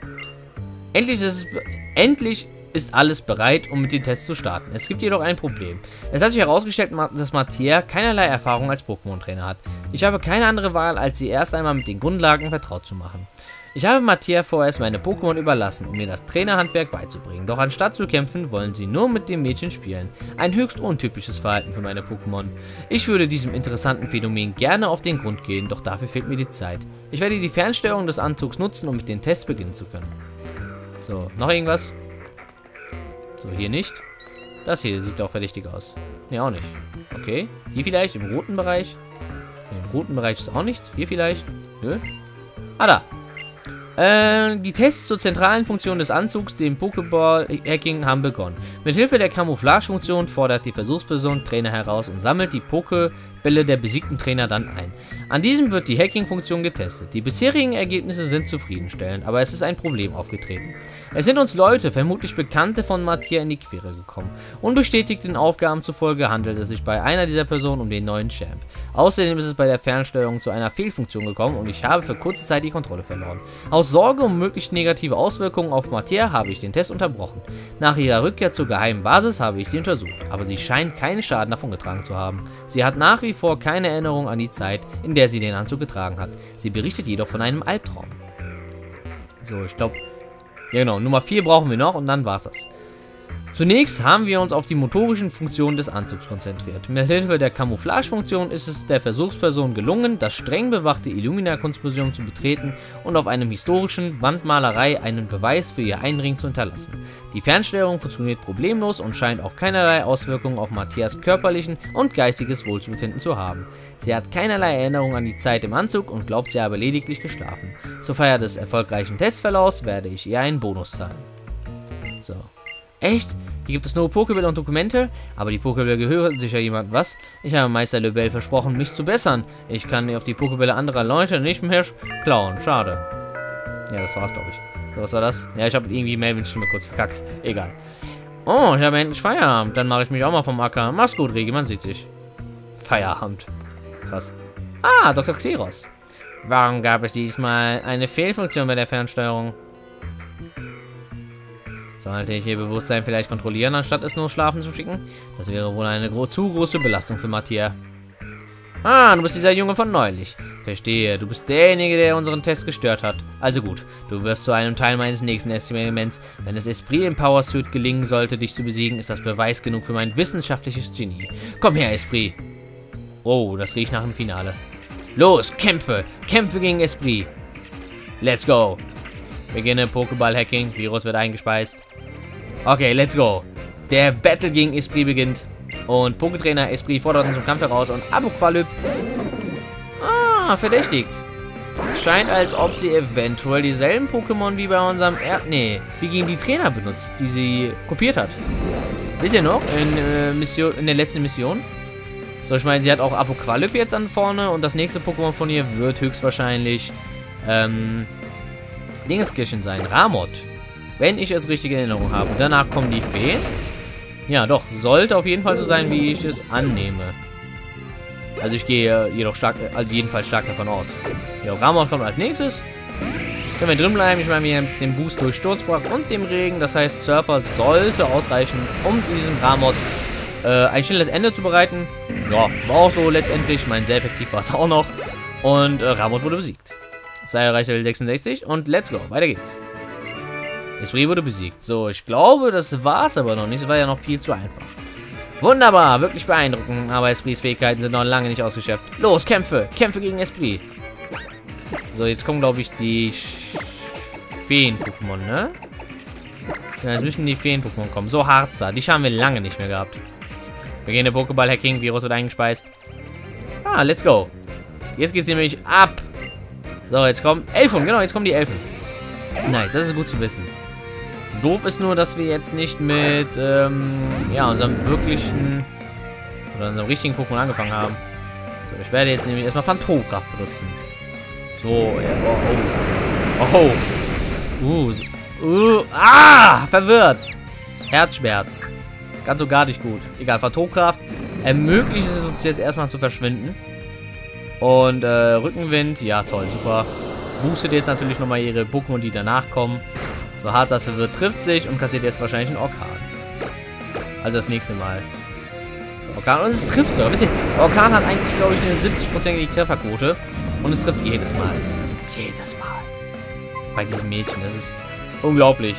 Endlich ist, es, endlich ist alles bereit, um mit den Tests zu starten. Es gibt jedoch ein Problem. Es hat sich herausgestellt, dass Matthias keinerlei Erfahrung als Pokémon-Trainer hat. Ich habe keine andere Wahl, als sie erst einmal mit den Grundlagen vertraut zu machen. Ich habe Matthias vorerst meine Pokémon überlassen, um mir das Trainerhandwerk beizubringen. Doch anstatt zu kämpfen, wollen sie nur mit dem Mädchen spielen. Ein höchst untypisches Verhalten für meine Pokémon. Ich würde diesem interessanten Phänomen gerne auf den Grund gehen, doch dafür fehlt mir die Zeit. Ich werde die Fernsteuerung des Anzugs nutzen, um mit den Tests beginnen zu können. So, noch irgendwas? So, hier nicht. Das hier sieht doch verdächtig aus. Ne, auch nicht. Okay. Hier vielleicht, im roten Bereich. Im roten Bereich ist auch nicht. Hier vielleicht. Nö. Ah, da. Äh, die Tests zur zentralen Funktion des Anzugs, dem Pokéball-Hacking, haben begonnen. Mithilfe der Camouflage-Funktion fordert die Versuchsperson Trainer heraus und sammelt die Pokébälle der besiegten Trainer dann ein. An diesem wird die Hacking-Funktion getestet. Die bisherigen Ergebnisse sind zufriedenstellend, aber es ist ein Problem aufgetreten. Es sind uns Leute, vermutlich Bekannte von Mattia, in die Quere gekommen. Unbestätigten Aufgaben zufolge handelt es sich bei einer dieser Personen um den neuen Champ. Außerdem ist es bei der Fernsteuerung zu einer Fehlfunktion gekommen und ich habe für kurze Zeit die Kontrolle verloren. Aus Sorge um möglich negative Auswirkungen auf Mattia habe ich den Test unterbrochen. Nach ihrer Rückkehr zur geheimen Basis habe ich sie untersucht, aber sie scheint keinen Schaden davongetragen zu haben. Sie hat nach wie vor keine Erinnerung an die Zeit, in der sie den Anzug getragen hat. Sie berichtet jedoch von einem Albtraum. So, ich glaube... Ja genau, Nummer vier brauchen wir noch und dann war's das. Zunächst haben wir uns auf die motorischen Funktionen des Anzugs konzentriert. Mit Hilfe der Camouflage-Funktion ist es der Versuchsperson gelungen, das streng bewachte Illumina-Kunstmuseum zu betreten und auf einem historischen Wandmalerei einen Beweis für ihr Eindringen zu hinterlassen. Die Fernsteuerung funktioniert problemlos und scheint auch keinerlei Auswirkungen auf Mattias körperlichen und geistiges Wohlbefinden zu haben. Sie hat keinerlei Erinnerung an die Zeit im Anzug und glaubt, sie habe lediglich geschlafen. Zur Feier des erfolgreichen Testverlaufs werde ich ihr einen Bonus zahlen. So. Echt? Hier gibt es nur Pokébälle und Dokumente, aber die Pokébälle gehören sicher jemandem was. Ich habe Meister Lebel versprochen, mich zu bessern. Ich kann auf die Pokébälle anderer Leute nicht mehr klauen. Schade. Ja, das war's, glaube ich. So, was war das? Ja, ich habe irgendwie Melvins Stimme kurz verkackt. Egal. Oh, ich habe endlich Feierabend. Dann mache ich mich auch mal vom Acker. Mach's gut, Regi, man sieht sich. Feierabend. Krass. Ah, Doktor Xeros. Warum gab es diesmal eine Fehlfunktion bei der Fernsteuerung? Sollte ich ihr Bewusstsein vielleicht kontrollieren, anstatt es nur schlafen zu schicken? Das wäre wohl eine gro zu große Belastung für Mattia. Ah, du bist dieser Junge von neulich. Verstehe, du bist derjenige, der unseren Test gestört hat. Also gut, du wirst zu einem Teil meines nächsten Experiments. Wenn es Esprit im Power Suit gelingen sollte, dich zu besiegen, ist das Beweis genug für mein wissenschaftliches Genie. Komm her, Esprit. Oh, das riecht nach dem Finale. Los, kämpfe! Kämpfe gegen Esprit! Let's go! Beginne Pokéball-Hacking. Virus wird eingespeist. Okay, let's go. Der Battle gegen Esprit beginnt. Und Pokétrainer Esprit fordert uns zum Kampf heraus. Und Apocalypse. Ah, verdächtig. Scheint, als ob sie eventuell dieselben Pokémon wie bei unserem Er... Nee, wie gegen die Trainer benutzt, die sie kopiert hat. Wisst ihr noch? In, äh, Mission, in der letzten Mission. So, ich meine, sie hat auch Apocalypse jetzt an vorne. Und das nächste Pokémon von ihr wird höchstwahrscheinlich... Ähm... Dingeskirchen sein. Ramot. Wenn ich es richtig in Erinnerung habe. Danach kommen die Feen. Ja, doch. Sollte auf jeden Fall so sein, wie ich es annehme. Also ich gehe jedoch stark, also jedenfalls stark davon aus. Ja, Ramot kommt als nächstes. Können wir drin bleiben. Ich meine, wir haben jetzt den Boost durch Sturzbrock und dem Regen. Das heißt, Surfer sollte ausreichen, um diesem Ramot äh, ein schnelles Ende zu bereiten. Ja, war auch so letztendlich. Ich meine, sehr effektiv war es auch noch. Und äh, Ramot wurde besiegt. Sei erreicht Level sechsundsechzig und let's go. Weiter geht's. Esprit wurde besiegt. So, ich glaube, das war's aber noch nicht. Das war ja noch viel zu einfach. Wunderbar, wirklich beeindruckend. Aber Esprits Fähigkeiten sind noch lange nicht ausgeschöpft. Los, Kämpfe. Kämpfe gegen Esprit. So, jetzt kommen, glaube ich, die Feen-Pokémon, ne? Ja, jetzt müssen die Feen-Pokémon kommen. So, Harzer. Die haben wir lange nicht mehr gehabt. Beginne Pokéball-Hacking. Virus wird eingespeist. Ah, let's go. Jetzt geht's nämlich ab. So, jetzt kommen Elfen, genau, jetzt kommen die Elfen. Nice, das ist gut zu wissen. Doof ist nur, dass wir jetzt nicht mit, ähm, ja, unserem wirklichen, oder unserem richtigen Pokémon angefangen haben. So, ich werde jetzt nämlich erstmal Phantomkraft benutzen. So, ja, oh, oh. Oh, uh, uh, ah, verwirrt. Herzschmerz. Ganz so gar nicht gut. Egal, Phantomkraft ermöglicht es uns jetzt erstmal zu verschwinden. Und äh, Rückenwind, ja toll, super. Boostet jetzt natürlich nochmal ihre Pokémon, die danach kommen. So, Harzas verwirrt trifft sich und kassiert jetzt wahrscheinlich einen Orkan. Also das nächste Mal. So, Orkan, und es trifft sogar. Wisst ihr, Orkan hat eigentlich, glaube ich, eine siebzig-prozentige Trefferquote. Und es trifft jedes Mal. Jedes Mal. Bei diesem Mädchen, das ist unglaublich.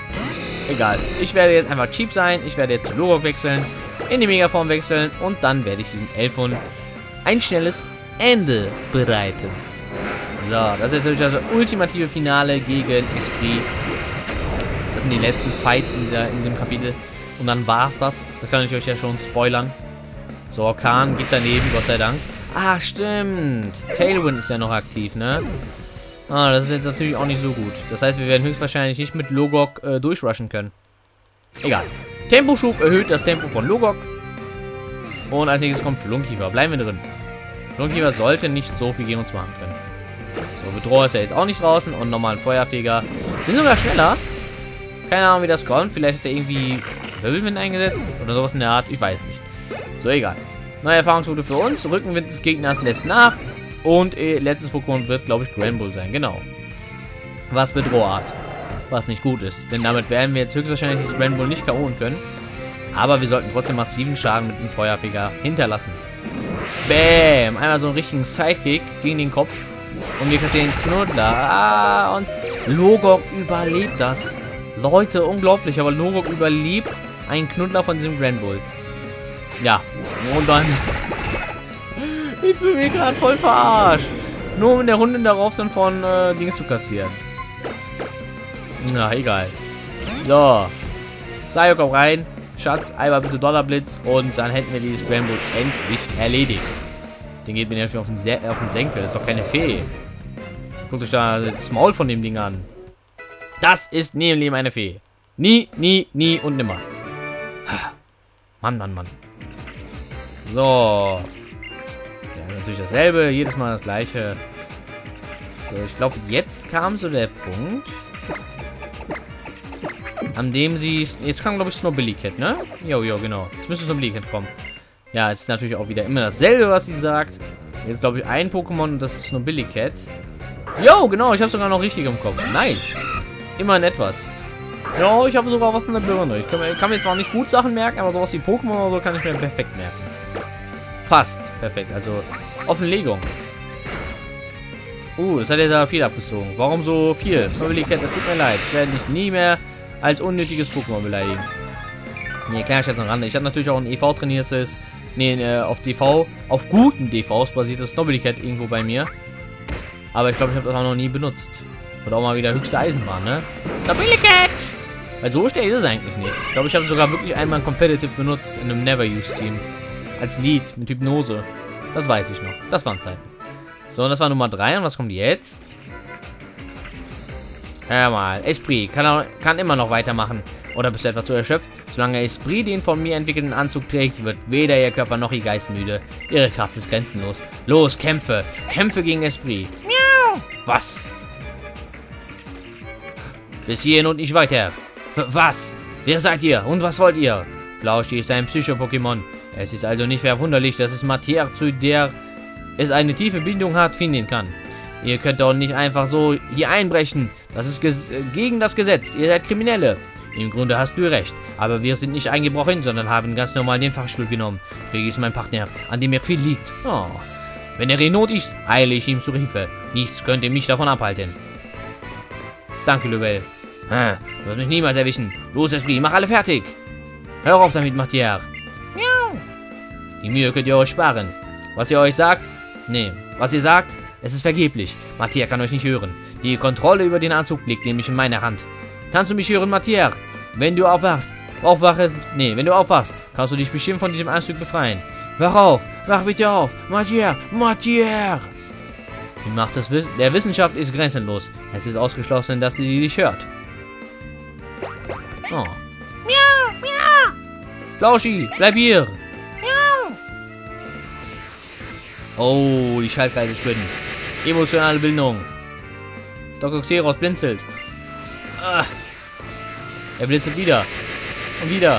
Egal, ich werde jetzt einfach cheap sein. Ich werde jetzt zu Logok wechseln, in die Megaform wechseln und dann werde ich diesem Elfon ein schnelles Ende bereiten. So, das ist natürlich das ultimative Finale gegen Esprit. Das sind die letzten Fights in, dieser, in diesem Kapitel. Und dann war's das. Das kann ich euch ja schon spoilern. So, Orkan geht daneben, Gott sei Dank. Ach, stimmt. Tailwind ist ja noch aktiv, ne? Ah, das ist jetzt natürlich auch nicht so gut. Das heißt, wir werden höchstwahrscheinlich nicht mit Logok äh, durchrushen können. Egal. Temposchub erhöht das Tempo von Logok. Und als nächstes kommt Flunkiefer. Bleiben wir drin. Flunkiefer sollte nicht so viel gegen uns machen können. So, Bedroher ist ja jetzt auch nicht draußen. Und nochmal ein Feuerfeger. Bin sogar schneller. Keine Ahnung, wie das kommt. Vielleicht hat er irgendwie Wirbelwind eingesetzt. Oder sowas in der Art. Ich weiß nicht. So, egal. Neue Erfahrungspunkte für uns. Rückenwind des Gegners lässt nach. Und äh, letztes Pokémon wird, glaube ich, Granbull sein. Genau. Was Bedroher hat. Was nicht gut ist. Denn damit werden wir jetzt höchstwahrscheinlich das Granbull nicht K O'en können. Aber wir sollten trotzdem massiven Schaden mit dem Feuerfeger hinterlassen. Bäm! Einmal so einen richtigen Sidekick gegen den Kopf. Und wir kassieren Knuddler. Ah, und Logok überlebt das. Leute, unglaublich. Aber Logok überlebt einen Knuddler von diesem Granbull. Ja. Und dann... ich fühle mich gerade voll verarscht. Nur um in der Runde darauf dann von äh, Dings zu kassieren. Na, egal. So. Sayo, komm rein. Schatz, einmal bitte Donnerblitz. Und dann hätten wir dieses Granbull endlich erledigt. Das Ding geht mir nämlich auf den, Se auf den Senkel. Das ist doch keine Fee. Guckt euch da das Maul von dem Ding an. Das ist nie im Leben eine Fee. Nie, nie, nie und nimmer. Mann, Mann, Mann. So. Ja, natürlich dasselbe. Jedes Mal das gleiche. So, ich glaube, jetzt kam so der Punkt, an dem sie... Jetzt kam, glaube ich, Snobillicat, ne? Jo, jo, genau. Jetzt müsste Snobillicat kommen. Ja, es ist natürlich auch wieder immer dasselbe, was sie sagt. Jetzt, glaube ich, ein Pokémon und das ist Snobillicat. Jo, genau. Ich habe sogar noch richtig im Kopf. Nice. Immerhin etwas. Ja, ich habe sogar was von der Birne. Ich kann, kann mir zwar nicht gut Sachen merken, aber sowas wie Pokémon oder so kann ich mir perfekt merken. Fast perfekt. Also, Offenlegung. Uh, das hat er da viel abgezogen. Warum so viel? Snobillicat, das tut mir leid. Ich werde dich nie mehr als unnötiges Pokémon beleidigen. Ne, klar, ich jetzt noch ran. Ich habe natürlich auch ein E V-Trainiertes. Ne, äh, auf D V, auf guten D Vs basiert das Snobillicat irgendwo bei mir. Aber ich glaube, ich habe das auch noch nie benutzt. Wird auch mal wieder höchste Eisenbahn, ne? Snobillicat! Weil so schnell ist es eigentlich nicht. Ich glaube, ich habe sogar wirklich einmal ein Competitive benutzt in einem Never-Use-Team. Als Lead mit Hypnose. Das weiß ich noch. Das waren Zeiten. So, das war Nummer drei. Und was kommt jetzt? Hör mal. Esprit kann, kann immer noch weitermachen. Oder bist du etwa zu erschöpft? Solange Esprit den von mir entwickelten Anzug trägt, wird weder ihr Körper noch ihr Geist müde. Ihre Kraft ist grenzenlos. Los, kämpfe. Kämpfe gegen Esprit. Miau. Was? Bis hierhin und nicht weiter. W was? Wer seid ihr? Und was wollt ihr? Flauschi ist ein Psycho-Pokémon. Es ist also nicht verwunderlich, dass es Materie, zu der es eine tiefe Bindung hat, finden kann. Ihr könnt doch nicht einfach so hier einbrechen. Das ist gegen das Gesetz. Ihr seid Kriminelle. Im Grunde hast du recht. Aber wir sind nicht eingebrochen, sondern haben ganz normal den Fahrstuhl genommen. Regi ist mein Partner, an dem mir viel liegt. Oh. Wenn er in Not ist, eile ich ihm zur Hilfe. Nichts könnte mich davon abhalten. Danke, Lubel. Ah, du wirst mich niemals erwischen. Los, Esprit, mach alle fertig. Hör auf damit, Matier. Miau. Die Mühe könnt ihr euch sparen. Was ihr euch sagt? Nee. Was ihr sagt? Es ist vergeblich. Matier kann euch nicht hören. Die Kontrolle über den Anzug liegt nämlich in meiner Hand. Kannst du mich hören, Matier? Wenn du aufwachst, aufwachst, nee, wenn du aufwachst, kannst du dich bestimmt von diesem Anzug befreien. Wach auf, wach bitte auf, Matier, Matier! Die Macht des Wiss der Wissenschaft ist grenzenlos. Es ist ausgeschlossen, dass sie dich hört. Oh. Miau, miau! Flauschi, bleib hier! Miau! Oh, die Schaltkreise schwimmen. Emotionale Bildung. Doktor Xeros blinzelt. Ah. Er blinzelt wieder. Und wieder.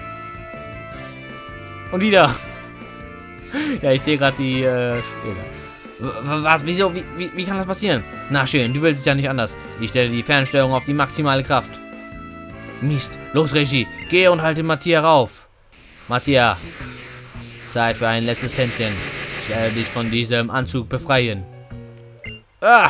Und wieder. Ja, ich sehe gerade die äh, Was? Wieso? Wie, wie, wie kann das passieren? Na schön, du willst es ja nicht anders. Ich stelle die Fernsteuerung auf die maximale Kraft. Mist. Los, Regie. Geh und halte Mattia rauf. Mattia. Zeit für ein letztes Tänzchen. Ich werde dich von diesem Anzug befreien. Ah!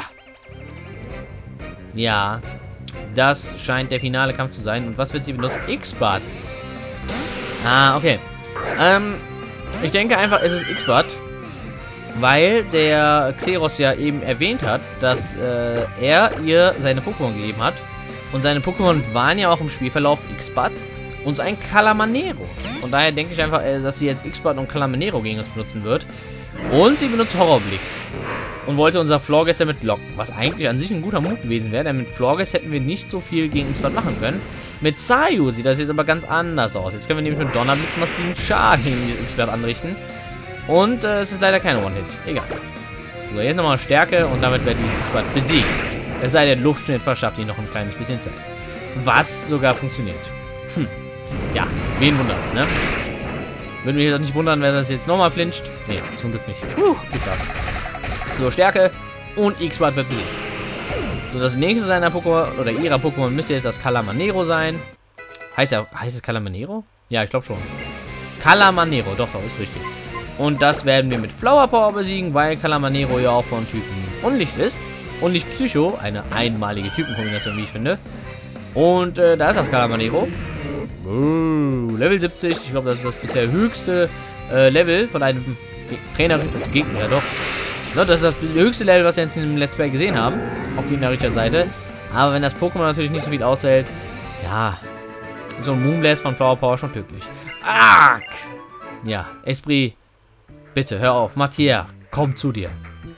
Ja. Das scheint der finale Kampf zu sein. Und was wird sie benutzen? X-Bud. Ah, okay. Ähm, ich denke einfach, es ist X-Bud. Weil der Xeros ja eben erwähnt hat, dass äh, er ihr seine Pokémon gegeben hat. Und seine Pokémon waren ja auch im Spielverlauf X-Bud uns ein Calamanero. Von daher denke ich einfach, äh, dass sie jetzt X-Bart und Calamanero gegen uns benutzen wird. Und sie benutzt Horrorblick. Und wollte unser Florges damit locken. Was eigentlich an sich ein guter Move gewesen wäre, denn mit Florges hätten wir nicht so viel gegen X-Bart machen können. Mit Zayu sieht das jetzt aber ganz anders aus. Jetzt können wir nämlich mit Donnerblitz massiven Schaden gegen X-Bart anrichten. Und äh, es ist leider keine One-Hit. Egal. So, jetzt nochmal Stärke und damit wird dieses X-Bart besiegt. Es sei denn, Luftschnitt verschafft ihn noch ein kleines bisschen Zeit. Was sogar funktioniert. Hm. Ja, wen wundert's, ne? Würde mich jetzt nicht wundern, wenn das jetzt nochmal flincht. Nee, zum Glück nicht. Puh, Glück gehabt. So, Stärke und X-Bart wird besiegt. So, das nächste seiner Pokémon oder ihrer Pokémon müsste jetzt das Calamanero sein. Heißt ja, heißt es Calamanero? Ja, ich glaube schon. Calamanero, doch, doch, ist richtig. Und das werden wir mit Flower Power besiegen, weil Calamanero ja auch von Typen Unlicht ist. Unlicht Psycho, eine einmalige Typenkombination, wie ich finde. Und äh, da ist das Calamanero. Oh, Level siebzig, ich glaube, das ist das bisher höchste äh, Level von einem Trainer Gegner, ja doch. So, das ist das höchste Level, was wir jetzt im Let's Play gesehen haben, auf gegnerischer Seite. Aber wenn das Pokémon natürlich nicht so viel aushält, ja, so ein Moonblast von Flower Power schon tödlich. Arg! Ja, Esprit, bitte, hör auf. Mathieu, komm zu dir.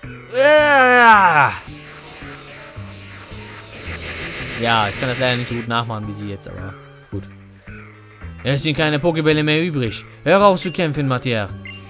Ja, ich kann das leider nicht so gut nachmachen wie sie jetzt, aber gut. Es sind keine Pokébälle mehr übrig. Hör auf zu kämpfen, Mathieu.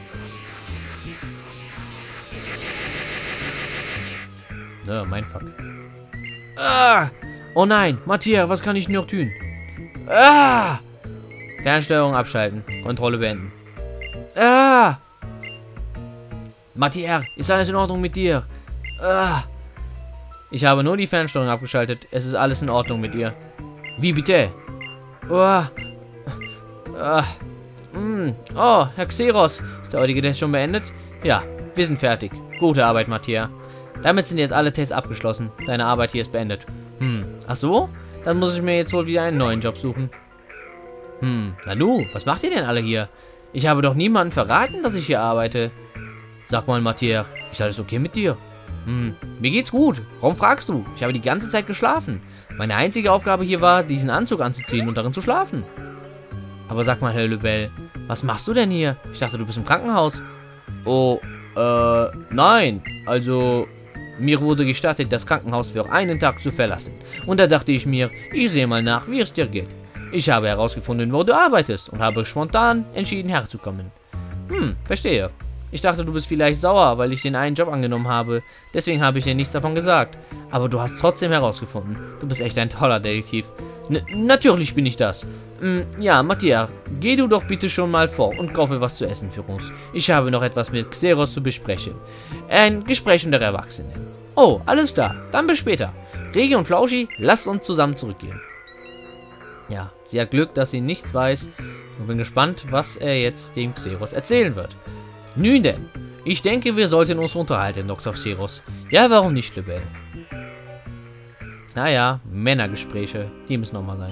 Ja, mein Fuck. Ah! Oh nein, Mathieu, was kann ich noch tun? Ah! Fernsteuerung abschalten. Kontrolle beenden. Ah! Mathieu, ist alles in Ordnung mit dir? Ah! Ich habe nur die Fernsteuerung abgeschaltet. Es ist alles in Ordnung mit ihr. Wie bitte? Oh, ah. mm. Oh, Herr Xeros. Ist der heutige Test schon beendet? Ja, wir sind fertig. Gute Arbeit, Mathieu. Damit sind jetzt alle Tests abgeschlossen. Deine Arbeit hier ist beendet. Hm, ach so? Dann muss ich mir jetzt wohl wieder einen neuen Job suchen. Hm, Nanu, was macht ihr denn alle hier? Ich habe doch niemandem verraten, dass ich hier arbeite. Sag mal, Mathieu, ist alles okay mit dir? Hm, mir geht's gut. Warum fragst du? Ich habe die ganze Zeit geschlafen. Meine einzige Aufgabe hier war, diesen Anzug anzuziehen und darin zu schlafen. Aber sag mal, Herr Lebel, was machst du denn hier? Ich dachte, du bist im Krankenhaus. Oh, äh, nein. Also, mir wurde gestattet, das Krankenhaus für einen Tag zu verlassen. Und da dachte ich mir, ich sehe mal nach, wie es dir geht. Ich habe herausgefunden, wo du arbeitest und habe spontan entschieden, herzukommen. Hm, verstehe. Ich dachte, du bist vielleicht sauer, weil ich den einen Job angenommen habe. Deswegen habe ich dir nichts davon gesagt. Aber du hast trotzdem herausgefunden. Du bist echt ein toller Detektiv. N natürlich bin ich das. Mm, ja, Mathieu, geh du doch bitte schon mal vor und kaufe was zu essen für uns. Ich habe noch etwas mit Xeros zu besprechen. Ein Gespräch unter Erwachsenen. Oh, alles klar. Dann bis später. Regi und Flauschi, lasst uns zusammen zurückgehen. Ja, sie hat Glück, dass sie nichts weiß. Und bin gespannt, was er jetzt dem Xeros erzählen wird. Nun denn, ich denke, wir sollten uns unterhalten, Doktor Xeros. Ja, warum nicht, Lebel? Naja, Männergespräche, die müssen nochmal sein.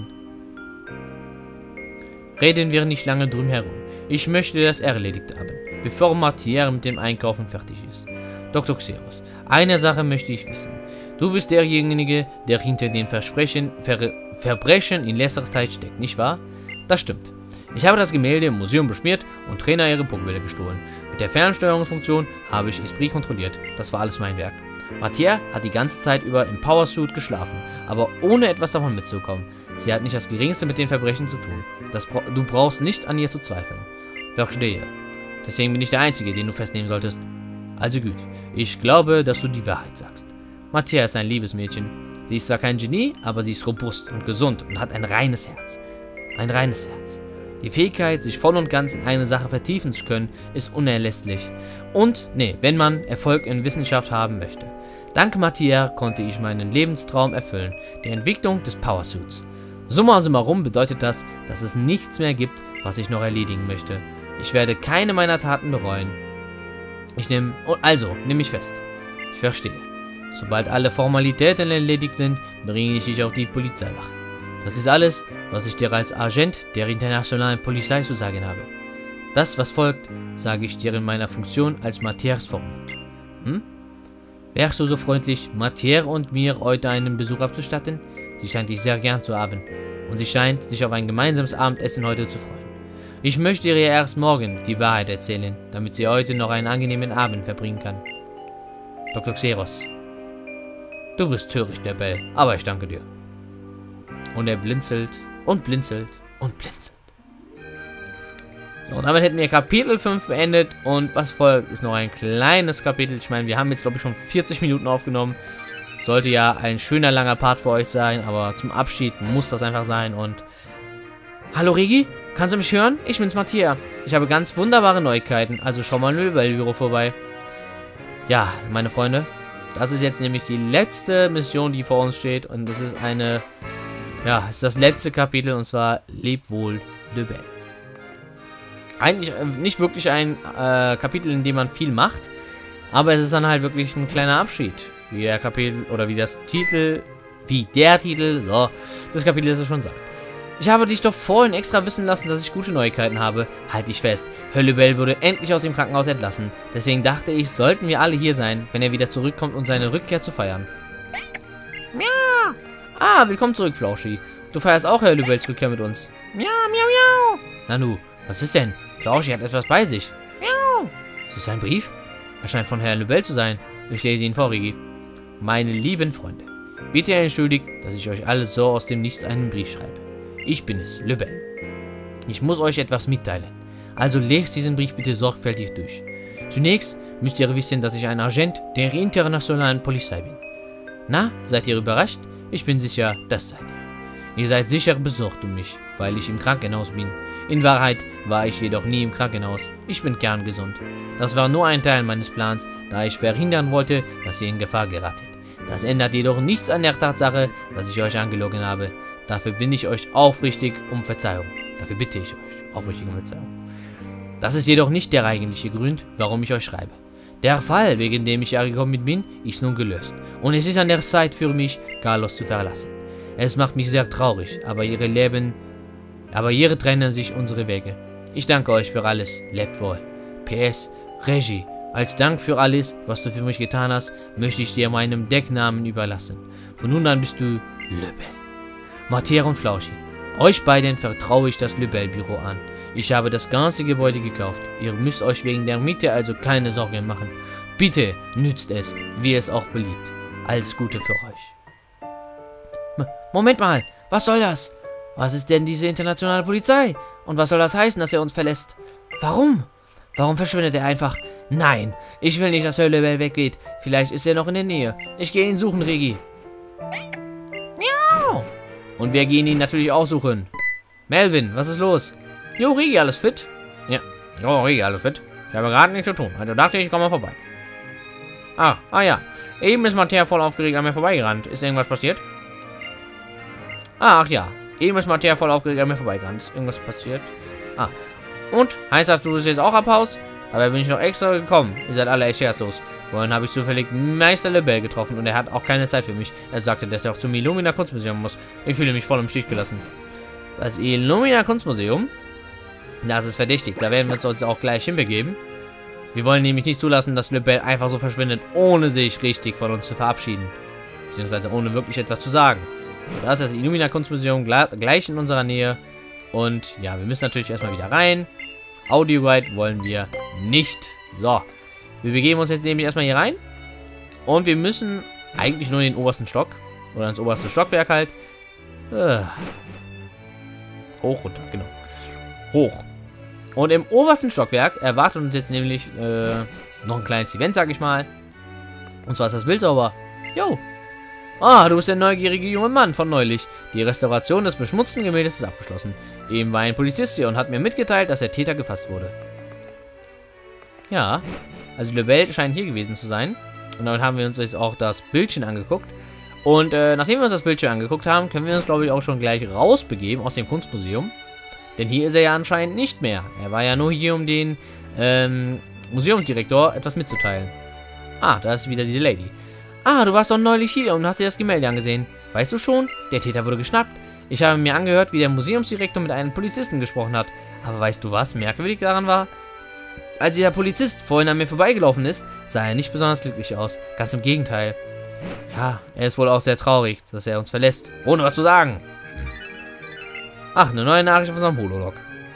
Reden wir nicht lange drum herum. Ich möchte das erledigt haben, bevor Mathieu mit dem Einkaufen fertig ist. Doktor Xeros, eine Sache möchte ich wissen. Du bist derjenige, der hinter den Versprechen, Ver Verbrechen in letzter Zeit steckt, nicht wahr? Das stimmt. Ich habe das Gemälde im Museum beschmiert und Trainer ihre Pokébälle gestohlen. Mit der Fernsteuerungsfunktion habe ich Esprit kontrolliert. Das war alles mein Werk. Mathieu hat die ganze Zeit über im Powersuit geschlafen, aber ohne etwas davon mitzukommen. Sie hat nicht das Geringste mit den Verbrechen zu tun. Das bra du brauchst nicht an ihr zu zweifeln. Verstehe. Deswegen bin ich der Einzige, den du festnehmen solltest. Also gut, ich glaube, dass du die Wahrheit sagst. Mathieu ist ein liebes Mädchen. Sie ist zwar kein Genie, aber sie ist robust und gesund und hat ein reines Herz. Ein reines Herz. Die Fähigkeit, sich voll und ganz in eine Sache vertiefen zu können, ist unerlässlich. Und, nee, wenn man Erfolg in Wissenschaft haben möchte. Dank Mathieu konnte ich meinen Lebenstraum erfüllen, die Entwicklung des Powersuits. Summa summarum bedeutet das, dass es nichts mehr gibt, was ich noch erledigen möchte. Ich werde keine meiner Taten bereuen. Ich nehme, also, nimm mich fest. Ich verstehe. Sobald alle Formalitäten erledigt sind, bringe ich dich auf die Polizeiwache. Das ist alles, was ich dir als Agent der internationalen Polizei zu sagen habe. Das, was folgt, sage ich dir in meiner Funktion als Mathieu's Vormund. Hm? Wärst du so freundlich, Mathieu und mir heute einen Besuch abzustatten? Sie scheint dich sehr gern zu haben. und sie scheint sich auf ein gemeinsames Abendessen heute zu freuen. Ich möchte ihr erst morgen die Wahrheit erzählen, damit sie heute noch einen angenehmen Abend verbringen kann. Doktor Xeros. Du bist töricht, der Bell, aber ich danke dir. Und er blinzelt und blinzelt und blinzelt. So, damit hätten wir Kapitel fünf beendet und was folgt ist noch ein kleines Kapitel. Ich meine, wir haben jetzt glaube ich schon vierzig Minuten aufgenommen. Sollte ja ein schöner langer Part für euch sein, aber zum Abschied muss das einfach sein und... Hallo Regi, kannst du mich hören? Ich bin's Mattia. Ich habe ganz wunderbare Neuigkeiten, also schau mal im Büro vorbei. Ja, meine Freunde, das ist jetzt nämlich die letzte Mission, die vor uns steht und es ist eine... Ja, es ist das letzte Kapitel und zwar Leb wohl, Le Bel. Eigentlich äh, nicht wirklich ein äh, Kapitel, in dem man viel macht, aber es ist dann halt wirklich ein kleiner Abschied. Wie der Kapitel, oder wie das Titel, wie der Titel, so, das Kapitel ist es schon sagt. Ich habe dich doch vorhin extra wissen lassen, dass ich gute Neuigkeiten habe. Halt dich fest, Le Bel wurde endlich aus dem Krankenhaus entlassen. Deswegen dachte ich, sollten wir alle hier sein, wenn er wieder zurückkommt, um seine Rückkehr zu feiern. Miau! Ah, willkommen zurück, Flauschi. Du feierst auch Le Bels Rückkehr mit uns. Miau, miau, miau. Nanu, was ist denn? Flauschi hat etwas bei sich. Miau. Ist das ein Brief? Er scheint von Herrn Le Bel zu sein. Ich lese ihn vor, Regi. Meine lieben Freunde, bitte entschuldigt, dass ich euch alles so aus dem Nichts einen Brief schreibe. Ich bin es, Le Bel. Ich muss euch etwas mitteilen. Also lest diesen Brief bitte sorgfältig durch. Zunächst müsst ihr wissen, dass ich ein Agent der internationalen Polizei bin. Na, seid ihr überrascht? Ich bin sicher, das seid ihr. Ihr seid sicher besorgt um mich, weil ich im Krankenhaus bin. In Wahrheit war ich jedoch nie im Krankenhaus. Ich bin kerngesund. Das war nur ein Teil meines Plans, da ich verhindern wollte, dass ihr in Gefahr geratet. Das ändert jedoch nichts an der Tatsache, dass ich euch angelogen habe. Dafür bin ich euch aufrichtig um Verzeihung. Dafür bitte ich euch aufrichtig um Verzeihung. Das ist jedoch nicht der eigentliche Grund, warum ich euch schreibe. Der Fall, wegen dem ich hergekommen bin, ist nun gelöst. Und es ist an der Zeit für mich, Carlos zu verlassen. Es macht mich sehr traurig, aber ihre Leben... Aber hier trennen sich unsere Wege. Ich danke euch für alles. Lebt wohl. P S. Regi, als Dank für alles, was du für mich getan hast, möchte ich dir meinen Decknamen überlassen. Von nun an bist du Le Bel. Mattia und Flauschi, euch beiden vertraue ich das Le Bel Büro an. Ich habe das ganze Gebäude gekauft. Ihr müsst euch wegen der Miete also keine Sorgen machen. Bitte nützt es, wie es auch beliebt. Alles Gute für euch. M- Moment mal, was soll das? Was ist denn diese internationale Polizei? Und was soll das heißen, dass er uns verlässt? Warum? Warum verschwindet er einfach? Nein, ich will nicht, dass Le Bel weggeht. Vielleicht ist er noch in der Nähe. Ich gehe ihn suchen, Regi. Miau. Und wir gehen ihn natürlich auch suchen. Melvin, was ist los? Jo, Regi, alles fit? Ja. Jo, Regi, alles fit. Ich habe gerade nichts zu tun. Also dachte ich, ich komme mal vorbei. Ah, ah ja. Eben ist Mattia voll aufgeregt an mir vorbeigerannt. Ist irgendwas passiert? Ach ja. Eben ist Mattia voll aufgeregt an mir vorbeigerannt. Ist irgendwas passiert? Ah. Und? Heißt das, du bist jetzt auch abhaust? Aber bin ich noch extra gekommen. Ihr seid alle echt herzlos. Vorhin habe ich zufällig Meister Le Bel getroffen und er hat auch keine Zeit für mich. Er sagte, dass er auch zum Illumina Kunstmuseum muss. Ich fühle mich voll im Stich gelassen. Das Illumina Kunstmuseum? Das ist verdächtig. Da werden wir uns auch gleich hinbegeben. Wir wollen nämlich nicht zulassen, dass Le Bel einfach so verschwindet, ohne sich richtig von uns zu verabschieden. Beziehungsweise ohne wirklich etwas zu sagen. Das ist das Illumina Kunstmuseum gleich in unserer Nähe. Und ja, wir müssen natürlich erstmal wieder rein. Audio Guide wollen wir nicht. So. Wir begeben uns jetzt nämlich erstmal hier rein. Und wir müssen eigentlich nur in den obersten Stock. Oder ins oberste Stockwerk halt. Äh. Hoch, runter, genau. Hoch. Und im obersten Stockwerk erwartet uns jetzt nämlich äh, noch ein kleines Event, sag ich mal. Und zwar ist das Bild sauber. Jo. Ah, du bist der neugierige junge Mann von neulich. Die Restauration des beschmutzten Gemäldes ist abgeschlossen. Eben war ein Polizist hier und hat mir mitgeteilt, dass der Täter gefasst wurde. Ja, also Le Bel scheint hier gewesen zu sein. Und damit haben wir uns jetzt auch das Bildchen angeguckt. Und äh, nachdem wir uns das Bildchen angeguckt haben, können wir uns, glaube ich, auch schon gleich rausbegeben aus dem Kunstmuseum. Denn hier ist er ja anscheinend nicht mehr. Er war ja nur hier, um den ähm, Museumsdirektor etwas mitzuteilen. Ah, da ist wieder diese Lady. Ah, du warst doch neulich hier und hast dir das Gemälde angesehen. Weißt du schon? Der Täter wurde geschnappt. Ich habe mir angehört, wie der Museumsdirektor mit einem Polizisten gesprochen hat. Aber weißt du, was merkwürdig daran war? Als der Polizist vorhin an mir vorbeigelaufen ist, sah er nicht besonders glücklich aus. Ganz im Gegenteil. Ja, er ist wohl auch sehr traurig, dass er uns verlässt. Ohne was zu sagen. Ach, eine neue Nachricht auf unserem Hololog.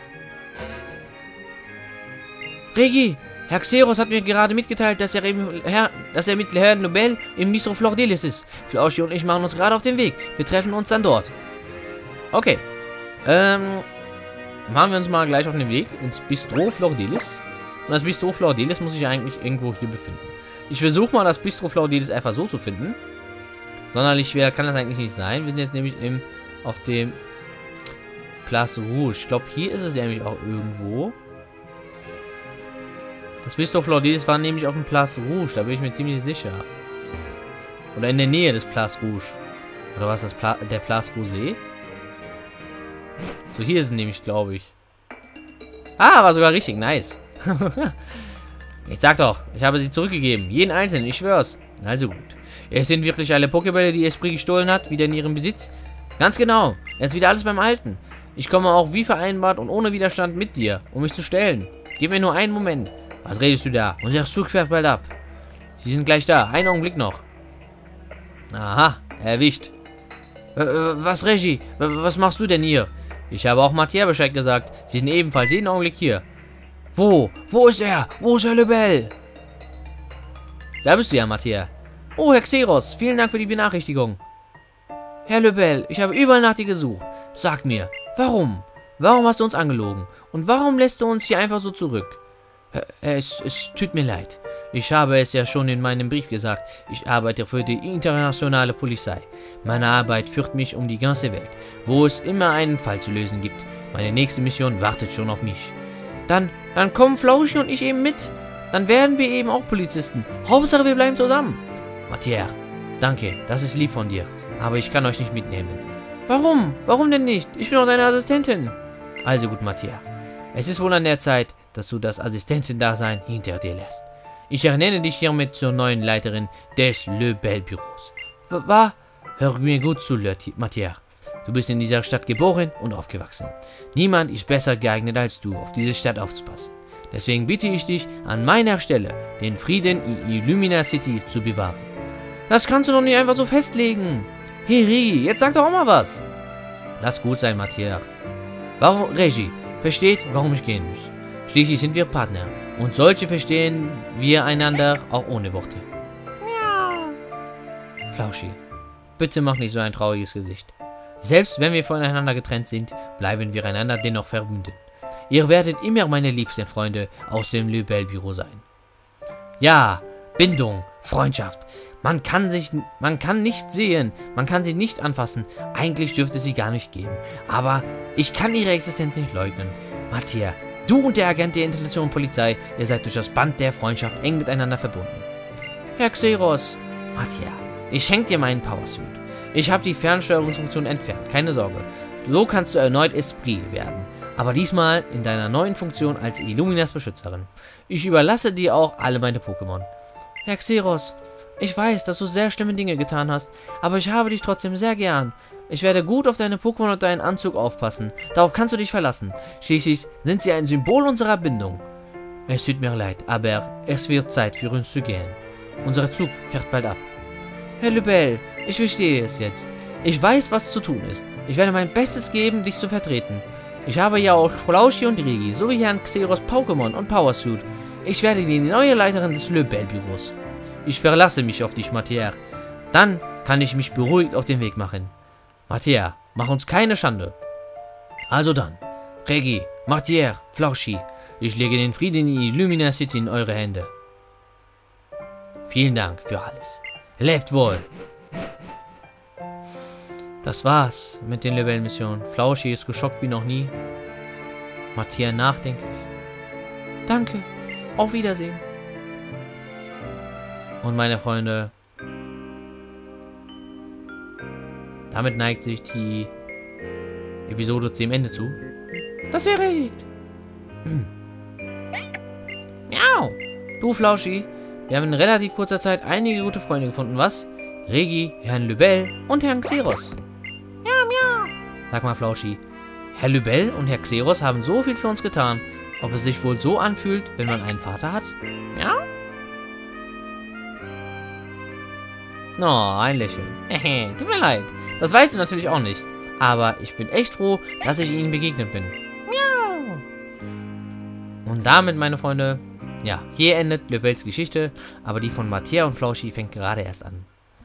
Regi, Herr Xeros hat mir gerade mitgeteilt, dass er, im, Herr, dass er mit Herrn Lubel im Bistro Flordelis ist. Flauschi und ich machen uns gerade auf den Weg. Wir treffen uns dann dort. Okay. Ähm, machen wir uns mal gleich auf den Weg ins Bistro Flordelis. Und das Bistro Flordelis muss sich eigentlich irgendwo hier befinden. Ich versuche mal, das Bistro Flordelis einfach so zu finden. Sonderlich schwer kann das eigentlich nicht sein. Wir sind jetzt nämlich im, auf dem Place Rouge. Ich glaube, hier ist es nämlich auch irgendwo. Das Bistro Flordelis war nämlich auf dem Place Rouge. Da bin ich mir ziemlich sicher. Oder in der Nähe des Place Rouge. Oder was ist das Pla der Place Rosé? So, hier ist es nämlich, glaube ich. Ah, war sogar richtig. Nice. Ich sag doch, ich habe sie zurückgegeben. Jeden einzelnen, ich schwör's. Also gut. Es sind wirklich alle Pokébälle, die Esprit gestohlen hat, wieder in ihrem Besitz? Ganz genau. Es ist wieder alles beim Alten. Ich komme auch wie vereinbart und ohne Widerstand mit dir, um mich zu stellen. Gib mir nur einen Moment. Was redest du da? Unser Zug fährt bald ab. Sie sind gleich da. Einen Augenblick noch. Aha, erwischt. Was, Regie? Was machst du denn hier? Ich habe auch Mathieu Bescheid gesagt. Sie sind ebenfalls jeden Augenblick hier. Wo? Wo ist er? Wo ist Herr Lebel? Da bist du ja, Mathieu. Oh, Herr Xeros, vielen Dank für die Benachrichtigung. Herr Lebel, ich habe überall nach dir gesucht. Sag mir, warum? Warum hast du uns angelogen? Und warum lässt du uns hier einfach so zurück? Es, es tut mir leid. Ich habe es ja schon in meinem Brief gesagt. Ich arbeite für die internationale Polizei. Meine Arbeit führt mich um die ganze Welt, wo es immer einen Fall zu lösen gibt. Meine nächste Mission wartet schon auf mich. Dann, dann kommen Flauschi und ich eben mit. Dann werden wir eben auch Polizisten. Hauptsache, wir bleiben zusammen. Mathieu, danke, das ist lieb von dir. Aber ich kann euch nicht mitnehmen. Warum? Warum denn nicht? Ich bin doch deine Assistentin. Also gut, Mathieu. Es ist wohl an der Zeit, dass du das Assistentendasein hinter dir lässt. Ich ernenne dich hiermit zur neuen Leiterin des Le Bel Büros. Was? Hör mir gut zu, Mathieu. Du bist in dieser Stadt geboren und aufgewachsen. Niemand ist besser geeignet als du, auf diese Stadt aufzupassen. Deswegen bitte ich dich, an meiner Stelle den Frieden in Illumina City zu bewahren. Das kannst du doch nicht einfach so festlegen. Hey, Regi, jetzt sag doch auch mal was. Lass gut sein, Mathieu. Warum, Regi, versteht, warum ich gehen muss. Schließlich sind wir Partner. Und solche verstehen wir einander auch ohne Worte. Miau. Flauschi, bitte mach nicht so ein trauriges Gesicht. Selbst wenn wir voneinander getrennt sind, bleiben wir einander dennoch verbunden. Ihr werdet immer meine liebsten Freunde aus dem Le Bel Büro sein. Ja, Bindung, Freundschaft. Man kann sich, man kann nicht sehen, man kann sie nicht anfassen. Eigentlich dürfte sie gar nicht geben. Aber ich kann ihre Existenz nicht leugnen. Mathieu, du und der Agent der Internationalen Polizei, ihr seid durch das Band der Freundschaft eng miteinander verbunden. Herr Xeros, Mathieu, ich schenke dir meinen Powersuit. Ich habe die Fernsteuerungsfunktion entfernt, keine Sorge. So kannst du erneut Esprit werden. Aber diesmal in deiner neuen Funktion als Illuminas Beschützerin. Ich überlasse dir auch alle meine Pokémon. Herr Xeros, ich weiß, dass du sehr schlimme Dinge getan hast, aber ich habe dich trotzdem sehr gern. Ich werde gut auf deine Pokémon und deinen Anzug aufpassen. Darauf kannst du dich verlassen. Schließlich sind sie ein Symbol unserer Bindung. Es tut mir leid, aber es wird Zeit für uns zu gehen. Unser Zug fährt bald ab. Herr Lebel, ich verstehe es jetzt. Ich weiß, was zu tun ist. Ich werde mein Bestes geben, dich zu vertreten. Ich habe ja auch Flauschi und Regi, sowie Herrn Xeros Pokémon und Powersuit. Ich werde die neue Leiterin des Le Bel Büros. Ich verlasse mich auf dich, Mathieu. Dann kann ich mich beruhigt auf den Weg machen. Mathieu, mach uns keine Schande. Also dann, Regi, Mathieu, Flauschi, ich lege den Frieden in Illumina City in eure Hände. Vielen Dank für alles. Lebt wohl. Das war's mit den Le Bel Missionen. Flauschi ist geschockt wie noch nie. Mathieu nachdenklich. Danke. Auf Wiedersehen. Und meine Freunde, damit neigt sich die Episode dem Ende zu. Das wäre erregt. Hm. Miau. Du, Flauschi, wir haben in relativ kurzer Zeit einige gute Freunde gefunden, was? Regi, Herrn Lebel und Herrn Xeros. Miau, miau. Sag mal, Flauschi, Herr Lebel und Herr Xeros haben so viel für uns getan. Ob es sich wohl so anfühlt, wenn man einen Vater hat? Ja? Oh, ein Lächeln. Tut mir leid. Das weißt du natürlich auch nicht. aber ich bin echt froh, dass ich ihnen begegnet bin. Miau. Und damit, meine Freunde, ja, hier endet Lebels Geschichte, aber die von Mattea und Flauschi fängt gerade erst an.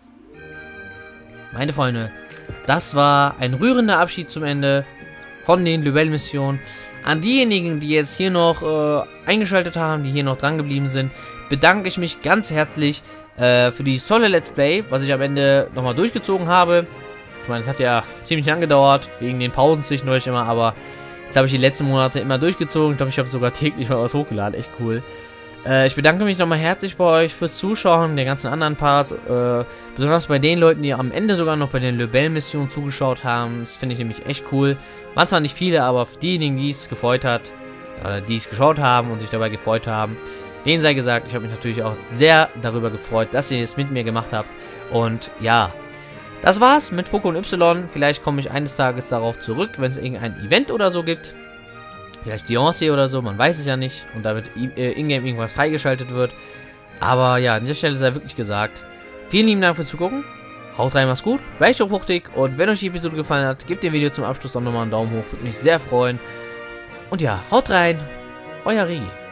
Meine Freunde, das war ein rührender Abschied zum Ende von den Lebel-Missionen. An diejenigen, die jetzt hier noch äh, eingeschaltet haben, die hier noch dran geblieben sind, bedanke ich mich ganz herzlich äh, für dieses tolle Let's Play, was ich am Ende nochmal durchgezogen habe. Ich meine, es hat ja ziemlich lang gedauert, wegen den Pausen zwischendurch immer, aber das habe ich die letzten Monate immer durchgezogen. Ich glaube, ich habe sogar täglich mal was hochgeladen, echt cool. Äh, ich bedanke mich nochmal herzlich bei euch fürs Zuschauen, den ganzen anderen Parts, äh, besonders bei den Leuten, die am Ende sogar noch bei den Lebel-Missionen zugeschaut haben. Das finde ich nämlich echt cool. Waren zwar nicht viele, aber für diejenigen, die es gefreut hat, oder die es geschaut haben und sich dabei gefreut haben, denen sei gesagt, ich habe mich natürlich auch sehr darüber gefreut, dass ihr es mit mir gemacht habt. Und ja, das war's mit Pokémon Y. Vielleicht komme ich eines Tages darauf zurück, wenn es irgendein Event oder so gibt. Vielleicht Diancie oder so, man weiß es ja nicht. Und damit äh, in-game irgendwas freigeschaltet wird. Aber ja, an dieser Stelle sei wirklich gesagt, vielen lieben Dank fürs Zugucken. Haut rein, macht's gut, bleibt hochfuchtig. Und wenn euch die Episode gefallen hat, gebt dem Video zum Abschluss auch nochmal einen Daumen hoch. Würde mich sehr freuen. Und ja, haut rein, euer Rigi.